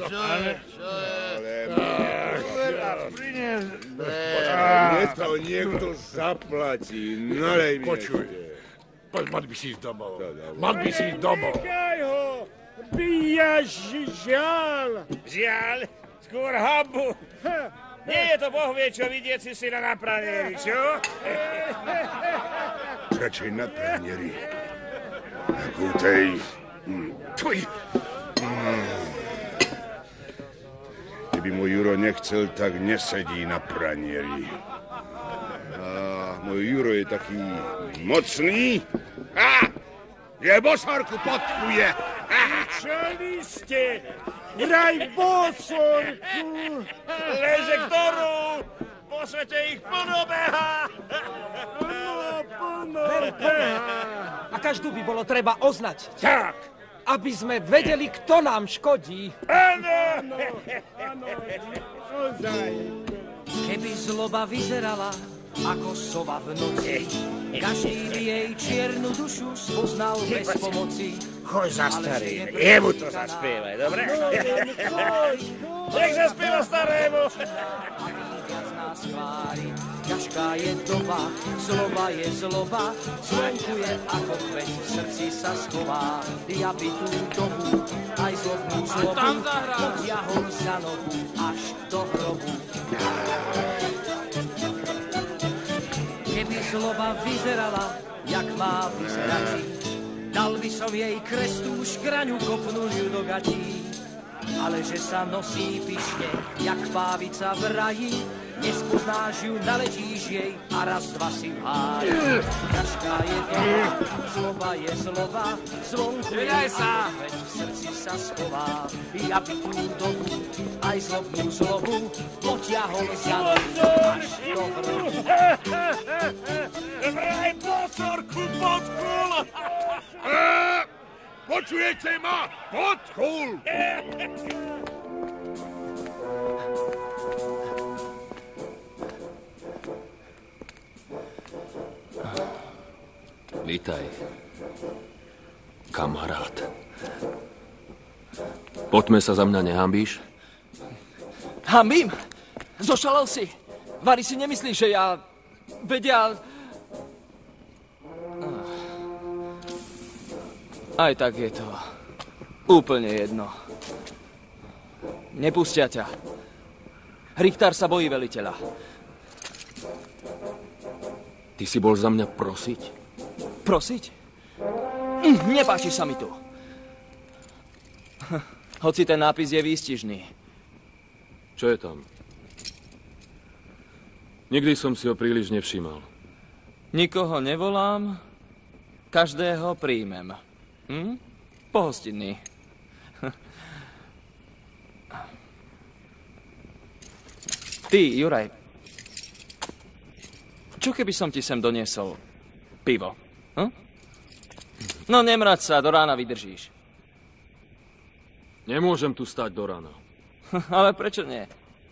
Mne to niekto zaplatí. Nalej mi. Počuj, mal by si ísť domov. Mal by si ísť domov. Nechaj ho. Bíjaš žiaľ. Žiaľ? Skôr hambu. Nie je to boh vie, čo vidieť si syna na pranieri, čo? Radšej na pranieri. Ako tej... Tvoj... Keby môj Juro nechcel, tak nesedí na pranieri. A môj Juro je taký mocný. Je bosorku podkuje. Čo vy ste? Vraj bosorku. Leže ktorú? Po svete ich plno beha. Plno beha. A každú by bolo treba označiť. Tak. Aby sme vedeli, kto nám škodí. Áno. Ozaj. Keby zloba vyzerala ako sova v noci, každý by jej čiernu dušu spoznal bez pomoci. Choď za starým, jemu to zaspievaj, dobre? Nech zaspieva starému. Ťažká je doba, zloba je zloba, zvonku je ako kveť, v srdci sa schová. Diabli tú dobu, aj zlobnú zlobu, potiahol za nohu až do hrobu. Keby zloba vyzerala, jak má vyzerať, dal by som jej krestú škraňu, kopnul ju do gatí. Ale že sa nosí pyšne, jak pávica v raji, nespoznáš ju, naletíš jej a raz, dva si v háji. Ťažká je doba, zloba je zloba, zvonku je sa, veď v srdci sa schová. Ja by tú dobu, aj zlobnú zlobu, potiahol za nohu až do hrobu. Vraj bosorku potkul! Počujete ma? Potkul! Vítaj, kamarát. Poďme sa, za mňa nehambíš? Hambím? Zošalel si? Vary si nemyslíš, že ja... Vedia... Aj tak je to úplne jedno. Nepustia ťa. Richtár sa bojí veliteľa. Ty si bol za mňa prosiť? Prosiť? Nepáči sa mi tu. Hoci ten nápis je výstižný. Čo je tam? Nikdy som si ho príliš nevšímal. Nikoho nevolám, každého príjmem. Pohostinný. Ty, Juraj, čo keby som ti sem doniesol pivo? No nemrať sa, do rána vydržíš. Nemôžem tu stať do rána. Ale prečo nie?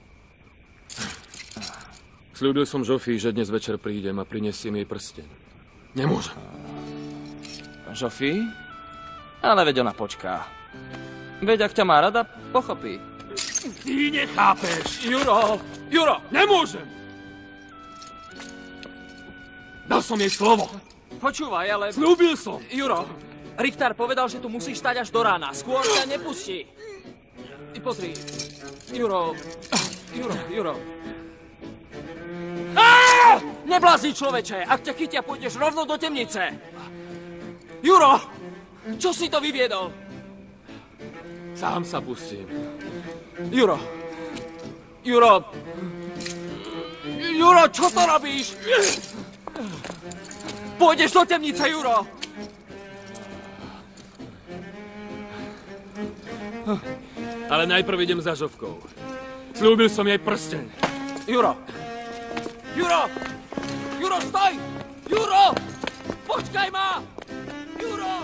Sľúbil som Žofii, že dnes večer prídem a prinesiem jej prsteň. Nemôžem. Žofii? Ale veď ona počká. Veď ak ťa má rada, pochopí. Ty nechápeš. Juro! Nemôžem! Dal som jej slovo. Počúvaj, ale... Sľúbil som. Juro, Richtár povedal, že tu musíš stať až do rána. Skôr ťa nepustí. Pozri. Juro. Neblázni, človeče. Ak ťa chytia, pôjdeš rovno do temnice. Juro! Čo si to vyviedol? Sám sa pustím. Juro, čo to robíš? Pôjdeš do temnice, Juro! Ale najprv idem za Žofkou. Sľúbil som jej prsteň. Juro, stoj! Juro! Počkaj ma! Juro!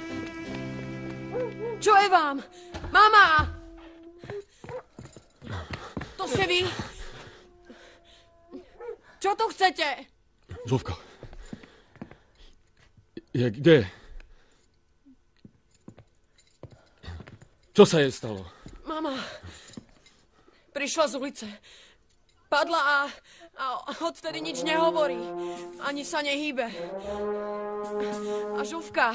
Čo je vám? Mama! To ste vy? Čo tu chcete? Žofka. Je kde? Čo sa jej stalo? Mama prišla z ulice. Padla a odtedy nič nehovorí. Ani sa nehýbe. A Žofka...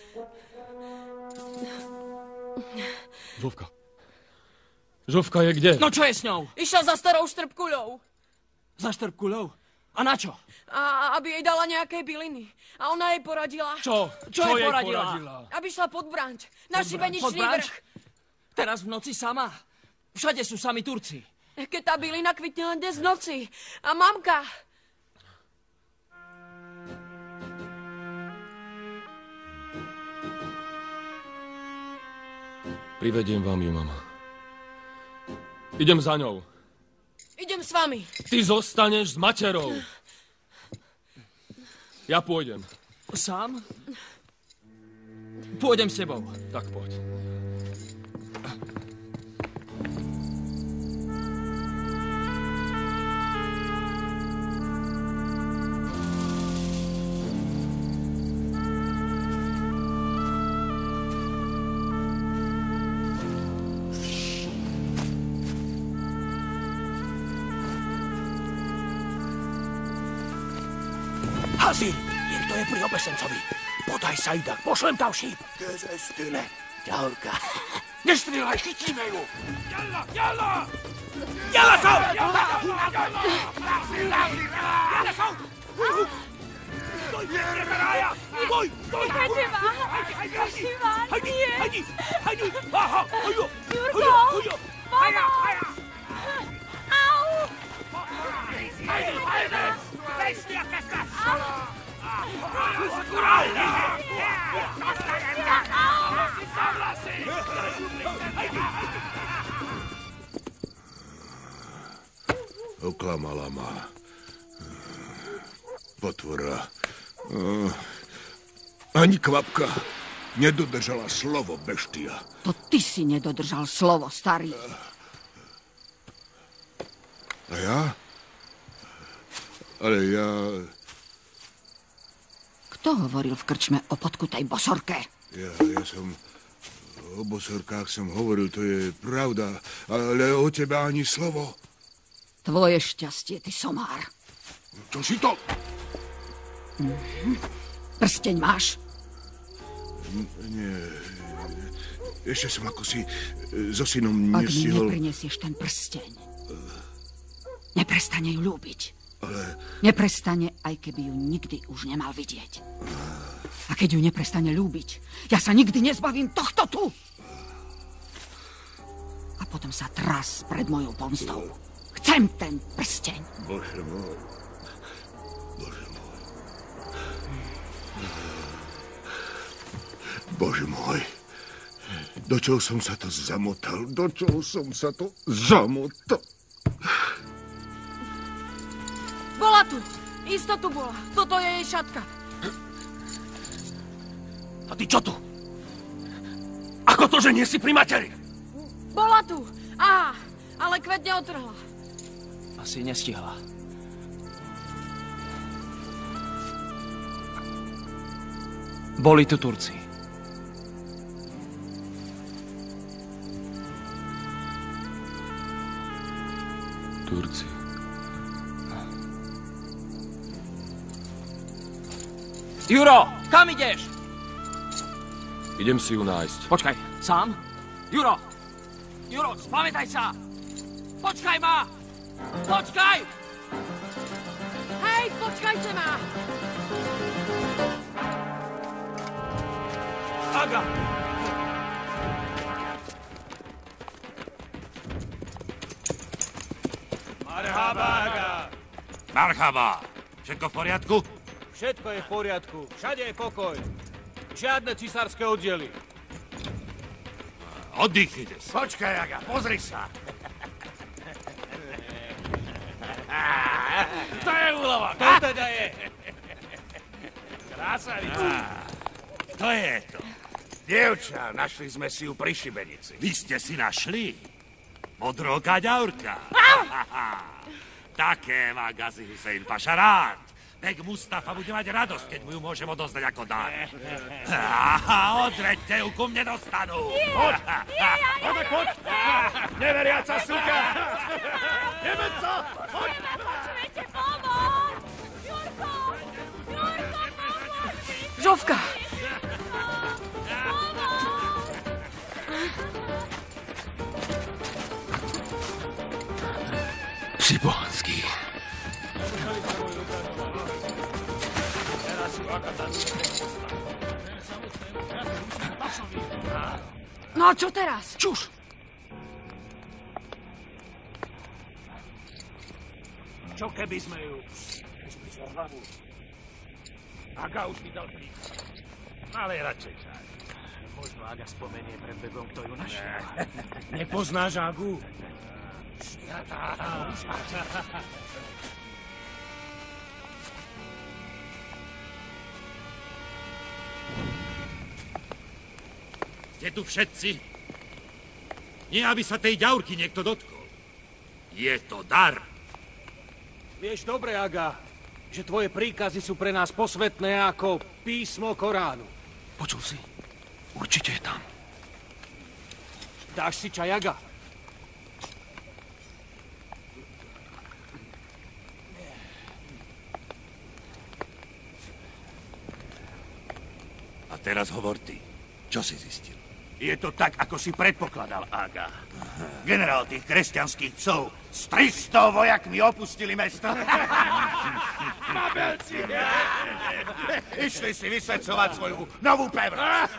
Žofka je kde? No čo je s ňou? Išla za starou štrbkuľou. Za štrbkuľou? A na čo? Aby jej dala nejaké byliny. A ona jej poradila... Čo jej poradila? Aby šla pod branč. Na šibeničný vrch. Teraz v noci sama? Všade sú sami Turci. Keď tá bylina kvitne len dnes v noci. A mamka... Privediem vám ju, mama. Idem za ňou. Idem s vami. Ty zostaneš s materou. Ja pôjdem. Sám? Pôjdem s tebou. Tak poď. Hasi, niekto je pri obesencovi. Podaj sa, Ida, pošlem tam šíp. Kezestyne, ťaurka. Nestrieľaj, chytíme ju. Jalla som! Jalla som! Nechajte ma! Prosím vás, nie! Jurko! Pomoc! Au! Oklamala ma. Potvora. Ani kvapka nedodržala slovo, beštia. To ty si nedodržal slovo, starý. A ja? Ale ja... Kto hovoril v krčme o podkutej bosorke? Ja som... O bosorkách som hovoril, to je pravda. Ale o tebe ani slovo. Tvoje šťastie, ty somár. Čo si to? Prsteň máš? Nie. Ešte som ako si so synom Ak mi nestihol... neprinesieš ten prsteň, neprestane ju ľúbiť. Ale... Neprestane, aj keby ju nikdy už nemal vidieť. A keď ju neprestane ľúbiť, ja sa nikdy nezbavím tohto tu. A potom sa trás pred mojou pomstou. Chcem ten prsteň. Bože môj. Bože môj. Bože môj. Do čoho som sa to zamotal? Do čoho som sa to zamotal? Bola tu! Isto tu bola. Toto je jej šatka. A ty čo tu? Ako to, že nie si pri materi? Bola tu! Á, ale kvet neotrhla. Asi nestihla. Boli tu Turci. Turci. Juro, kam ideš? Idem si ju nájsť. Počkaj, sám? Juro! Juro, spamätaj sa! Počkaj ma! Počkaj! Hej, počkajte ma! Aga! Marhaba, Aga! Marhaba! Všetko v poriadku? Všetko je v poriadku. Všade je pokoj. Žiadne cisárske oddiely. Oddychnite si. Počkaj, Aga, pozri sa. To je úlova. To teda je. Krásavica. To je to. Dievča, našli sme si ju pri šibenici. Vy ste si našli? Modroká ďaurka. Také má Gazi Hussein Paša rád. Bek Mustafa bude mať radosť, keď mu ju môžem odozdať ako dar. Odreďte ju, ku mne dostanú. Poď! Poď! Neveriaca suka! Nemeca! Poď! Počujete, pomoc! Jurko! Jurko, pomoc! Žovka! Psi pohanský. No a čo teraz? Čuš! Čo keby sme ju... za hlavu? Aga už mi dal príklad. Ale radšej čaj. Možno Aga spomenie pred Begom, kto ju našiel. Nepoznáš Agu? Šiatá. Ste tu všetci? Nie, aby sa tej ďaurky niekto dotkol. Je to dar. Vieš dobre, Aga, že tvoje príkazy sú pre nás posvetné ako písmo Koránu. Počul si? Určite je tam. Dáš si čaj, Aga? A teraz hovor ty. Čo si zistil? Je to tak, ako si predpokladal, Aga. Generál tých kresťanských psov s 300 vojakmi opustili mesto. Mabelci! Išli si vysvedcovať svoju novú pevnosť.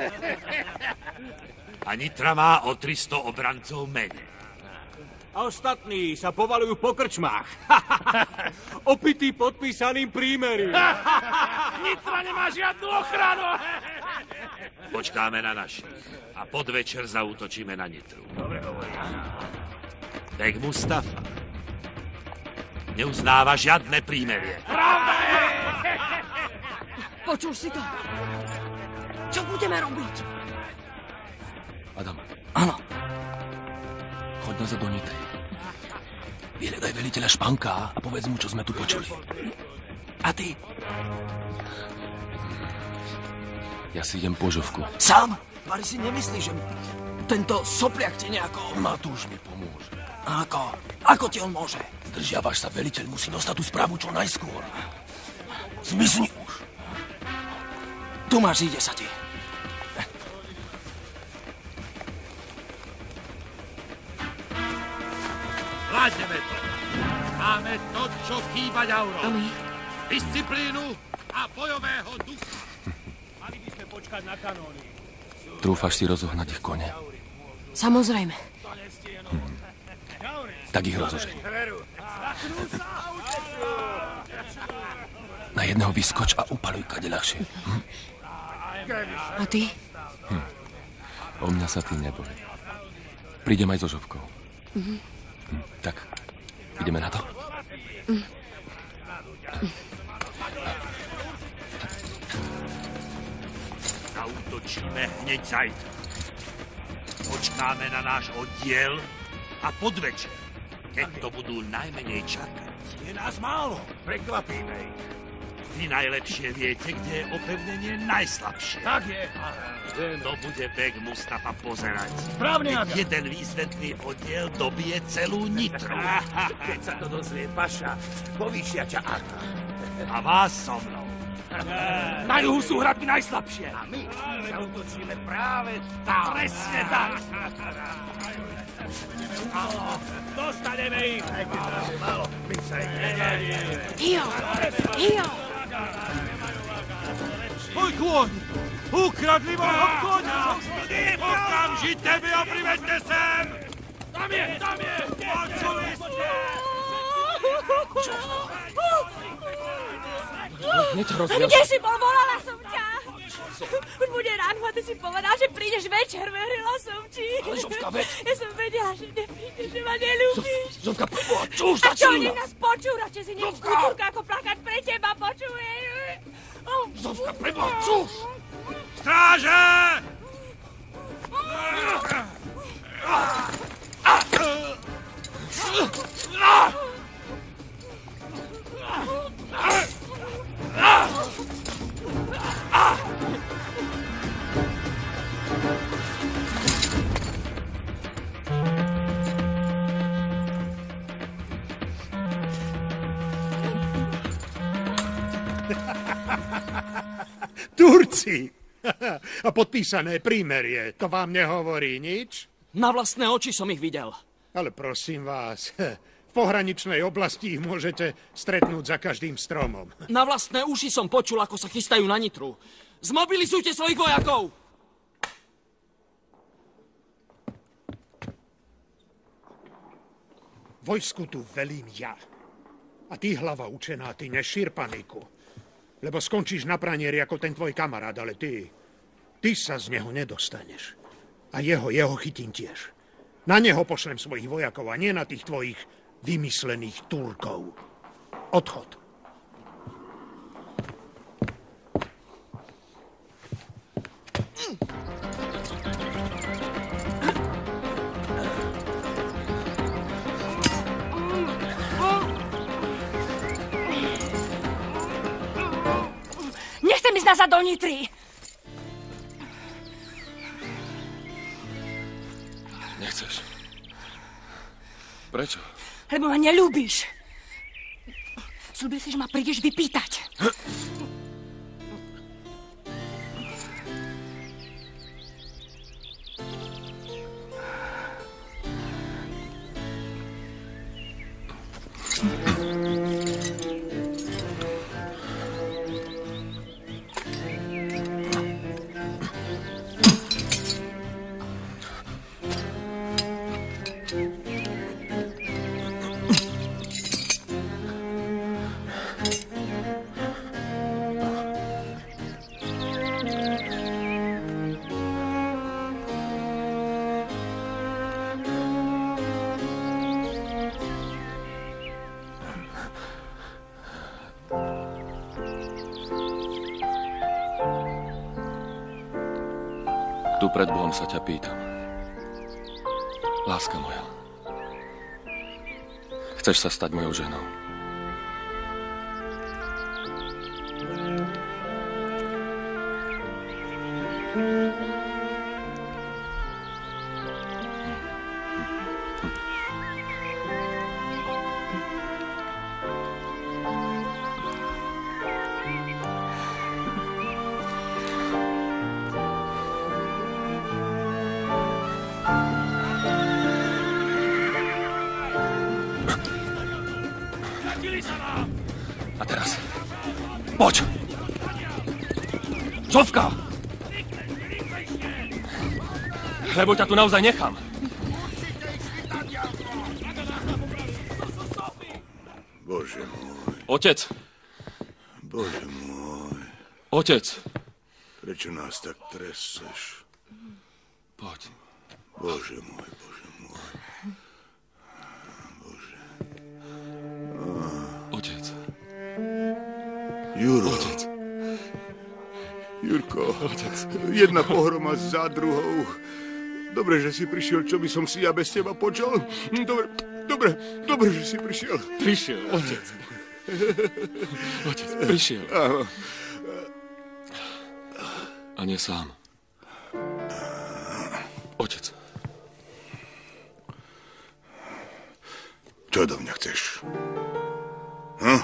A Nitra má o 300 obrancov menej. A ostatní sa povalujú po krčmách. Opitý podpísaným prímerím. Nitra nemá žiadnu ochranu. Počkáme na našich a podvečer zaútočíme na Nitru. Dobre hovorí. Bek Mustafa neuznáva žiadne prímerie. Pravda je! Počul si to? Čo budeme robiť? Adam. Áno. Choď nazad do Nitry. Vyhľadaj veliteľa Španka a povedz mu, čo sme tu počuli. A ty? Ja si idem po Žovku. Sám? Pari si nemyslíš, že tento sopliak ti nejako... Matúš mi pomôže. Ako? Ako ti on môže? Zdržiavaš sa, veliteľ musí dostať tú správu čo najskôr. Zmizni už. Tu máš, ide sa ti. Vládneme to. Máme to, čo chýba Ďaurom. A my? Disciplínu a bojového ducha. Mali by sme počkať na kanóny. Trúfaš si rozohnať ich kone? Samozrejme. Tak ich rozožeň. Na jedného vyskoč a upaluj kade ľahšie. A ty? O mňa sa ty neboj. Prídem aj so Žovkou. Tak, ideme na to? Zaútočíme hneď zajtra. Počkáme na náš oddiel a podvečer, keď to budú najmenej čakať. Je nás málo. Prekvapíme ich. Vy najlepšie viete, kde je opevnenie najslabšie. Tak je. To bude Bek Mustafa pozerať. Správne, Aga. Jeden výzletný oddiel dobije celú Nitru. Keď sa to dozvie Paša, povýšia ťa Aga. A vás so mnou. Na juhu sú hradby najslabšie. A my sa utočíme práve tam. Presne tak. Dostaneme ich. My sa ich nevadíme. Hio! Hio! Môj kôň! Ukradli môjho koňa! Okamžite mi ho priveďte sem! Tam je! Počuli ste! Kde si bol? Volala som ťa! Už bude ráno a ty si povedal, že prídeš večer, verila som ti. Ale Žovka, veď... Ja som vedela, že neprídeš, že ma nelúbíš. Žovka, počúš, A čo, začína! nech nás počúra, že si nech skúturka ako plakať pre teba, počuješ? Žovka, preboha, čuš! Stráže! Turci! A podpísané prímerie, to vám nehovorí nič? Na vlastné oči som ich videl. Ale prosím vás, v pohraničnej oblasti ich môžete stretnúť za každým stromom. Na vlastné uši som počul, ako sa chystajú na Nitru. Zmobilizujte svojich vojakov! Vojsku tu velím ja. A ty, hlava učená, ty nešír paniku. Lebo skončíš na pranieri ako ten tvoj kamarát, ale ty sa z neho nedostaneš. A jeho chytím tiež. Na neho pošlem svojich vojakov a nie na tých tvojich vymyslených Turkov. Odchod. Nechcem ísť nazad do Nitry. Nechceš. Prečo? Lebo ma neľúbiš. Sľúbil si, že ma prídeš vypýtať. Tu pred Bohom sa ťa pýtam. Láska moja. Chceš sa stať mojou ženou? A teraz. Poď! Zovka! Lebo ťa tu naozaj nechám. Bože môj. Otec. Bože môj. Otec. Prečo nás tak treseš? Poď. Bože môj, Bože môj. Bože. Otec. Juro. Otec. Jurko. Otec. Jedna pohroma za druhou. Dobre, že si prišiel, čo by som si ja bez teba počal. Dobre, že si prišiel. Prišiel, otec. Otec, prišiel. Áno. A nie sám. Otec. Čo odo mňa chceš? Hm?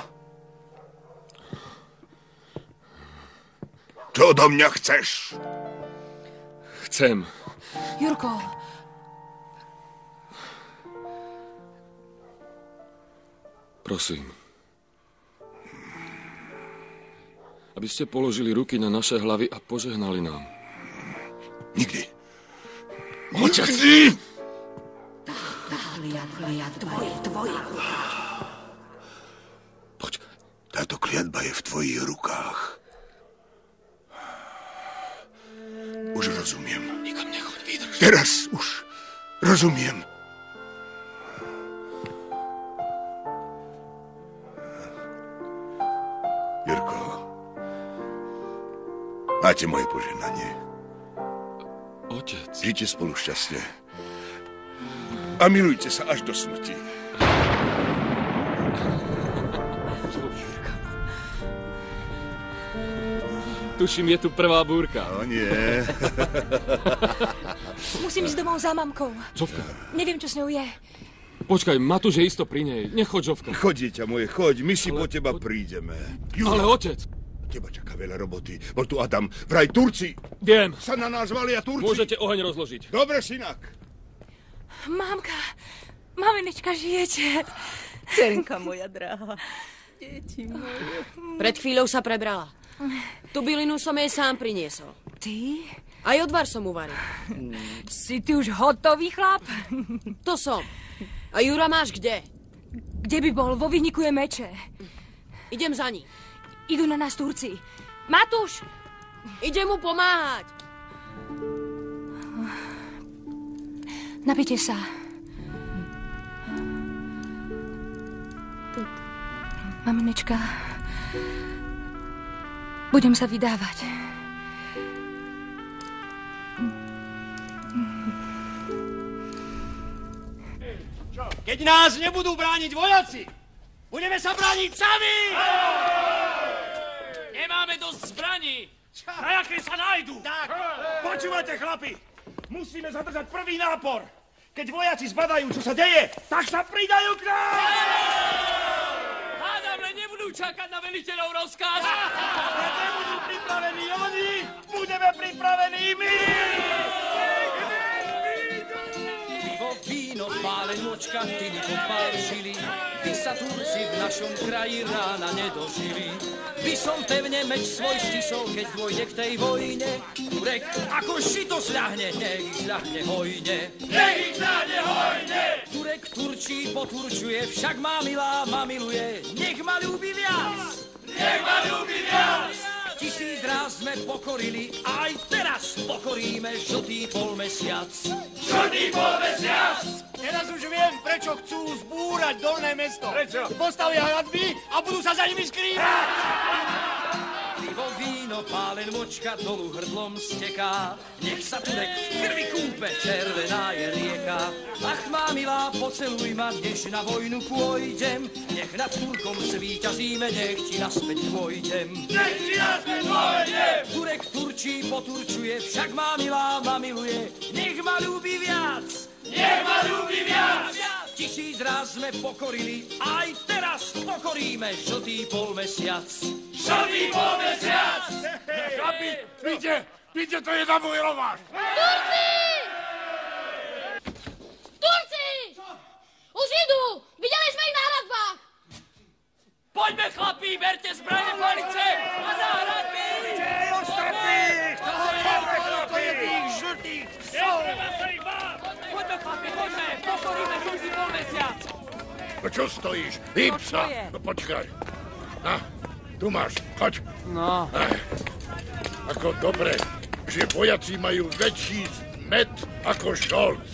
Čo odo mňa chceš? Chcem. Jurko. Prosím. Aby ste položili ruky na naše hlavy a požehnali nám. Nikdy. Otec! Nikdy! Tvoje. Počkaj. Táto kliatba je v tvojich rukách. Už rozumiem. Nikam nechoď, vydrž. Teraz už rozumiem. Jurko, máte moje požehnanie. Otec. Žite spolu šťastne. A milujte sa až do smrti. Tuším, je tu prvá búrka. O nie. Musím ísť domov za mamkou. Zovka. Neviem, čo s ňou je. Počkaj, Matúš je isto pri nej. Nechoď, Zovka. Choď, dieťa moje, choď. My si po teba prídeme. Ale otec. Teba čaká veľa roboty. Bol tu Adam. Vraj Turci. Viem. Sa na nás valia Turci. Môžete oheň rozložiť. Dobre, synak. Mámka, maminečka, žijete? Dcerinka moja drahá. Deti moje. Pred chvíľou sa prebrala. Tú bylinu som jej sám priniesol. Ty? Aj odvar som uvaril. Si ty už hotový chlap? To som. A Jura máš kde? Kde by bol? Vo Vyhniku je meče. Idem za ním. Idú na nás Turci. Matúš! Idem mu pomáhať. Napite sa. Maminečka, budem sa vydávať. Keď nás nebudú brániť vojaci, budeme sa brániť sami! Nemáme dosť zbraní. Na jaké sa nájdu? Tak. Počúvajte, chlapi. Musíme zadržať prvý nápor. Keď vojaci zbadajú, čo sa deje, tak sa pridajú k nám! Hádam, len nebudú čakať na veliteľov rozkaz. Keď nebudú pripravení oni, budeme pripravení my! Pivo, víno, pálenočka, tyny popálžili, by sa Turci v našom kraji rána nedožili. By som pevne meč svoj stisol, keď dôjde k tej vojne. Turek ako žito sľahne, nech ich sľahne hojne. Nech ich sľahne hojne! Turek turčí, poturčuje, však má milá, ma miluje. Nech ma ľúbi viac! Nech ma ľúbi viac! 1000 ráz sme pokorili, aj teraz pokoríme žltý polmesiac. Žltý polmesiac! Teraz už viem, prečo chcú zbúrať Dolné mesto. Prečo? Postavia hradby a budú sa za nimi skrývať. pivo, víno, pálen, močka, dolu hrdlom steká. Nech sa Turek v krvi kúpe, červená je rieka. Ach, má milá, poceluj ma, než na vojnu pôjdem. Nech nad Turkom zvíťazíme, nech ti naspäť pôjdem. Nech ti naspäť pôjdem! Turek turčí, poturčuje, však má milá ma miluje. Nech ma ľúbi viac! Nech ma ľúbi viac! 1000 raz sme pokorili, aj teraz pokoríme žltý polmesiac. Žltý polmesiac! Chlapi, píďte, to je zabojlováš! Turci! Turci! Už idú! Videli sme ich na hradbách! Poďme, chlapí, berte zbrane, palice a na hradby! Ej, ostatných! To je tých žltých psov! Poďme, chlapi, poďme! Pokoríme žltý polmesiac! No čo stojíš? Hýb sa! No počkaj. Na, tu máš, choď. No. Ako dobre, že vojaci majú väčší med ako Scholz.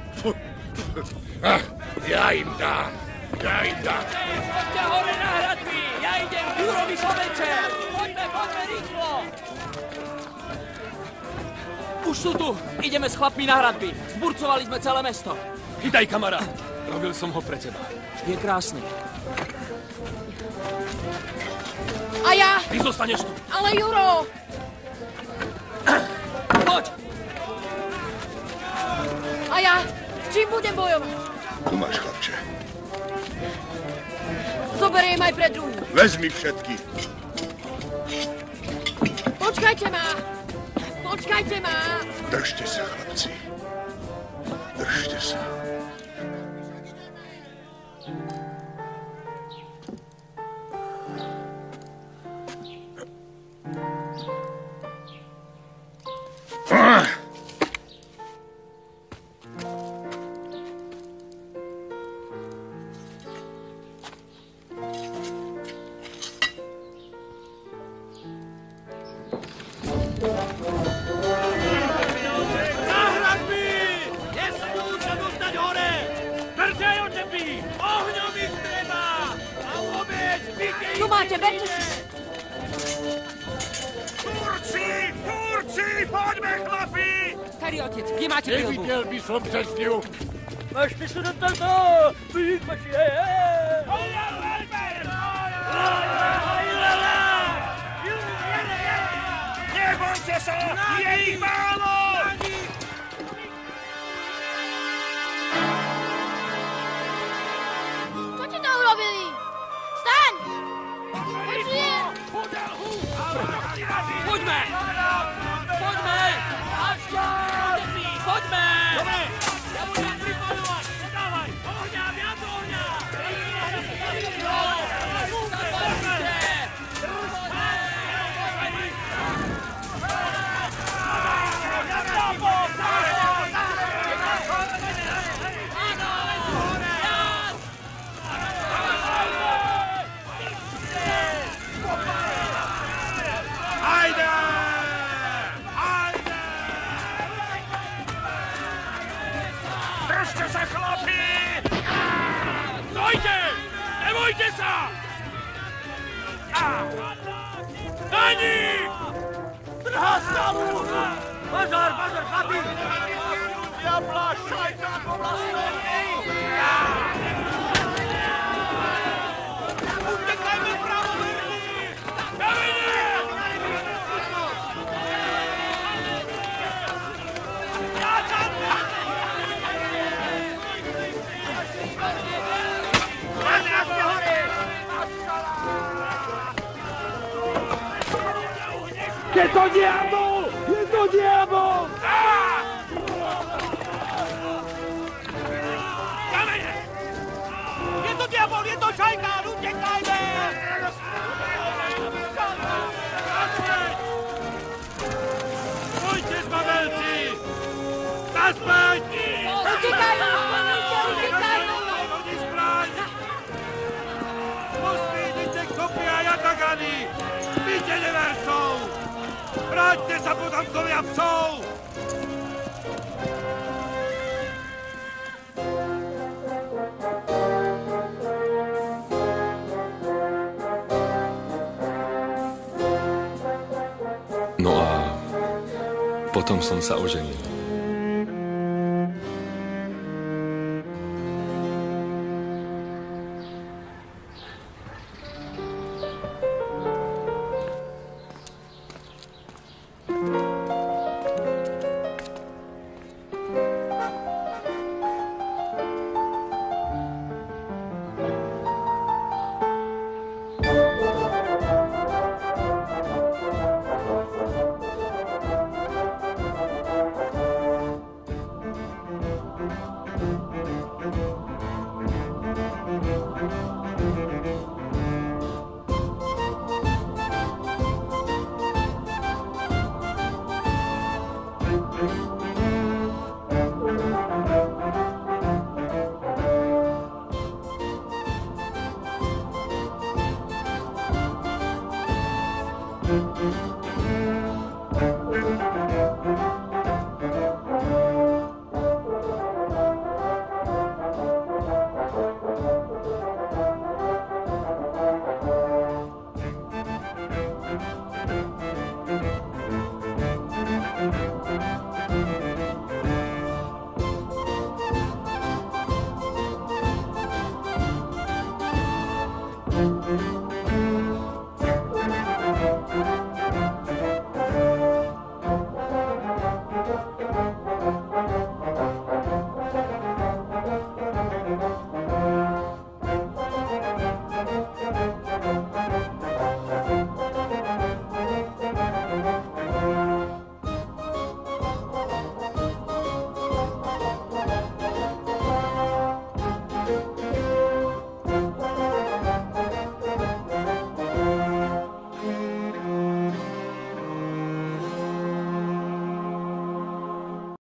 Ja im dám. Poďte hore na hradby! Ja idem k Jurovi po večer! Poďme rýchlo! Už sú tu! Ideme s chlapmi na hradby! Zburcovali sme celé mesto! Chytaj, kamarát! Robil som ho pre teba. Je krásny. A ja? Ty zostaneš tu. Ale Juro! Poď! A ja? S čím budem bojovať? Tu máš, chlapče. Zoberiem aj pre druhú. Vezmi všetky. Počkajte ma! Držte sa, chlapci. Držte sa. Tu máte, berte si! Turci, poďme, chlapi! Starý otec, kde máte prilbu? Nevidel by som cez ňu. Mášte sa do toho! Nebojte sa! Je ich málo! Čo ti to urobili? Staň! Počujem! Poďme! Poďme! Ja budem pripoľovať! Podávaj! Ohňa, viac ohňa! Držte sa, chlapi! Stojte! Nebojte sa! Na nich! Trhá skalu! Pozor, chlapi! Diabla, šajka, vlastnej! Utekajme pravo, verní! Kamene! Je to diabol! Je to diabol! Kamene! Je to diabol, je to čajka, utekajme! Pojďte, zbabelci! Zaspäť! Utekajme! Utekajme! Pospíjte kopy a jatagany! Zbíte nevercov! Vráťte sa, potomkovia psov! potom som sa oženil.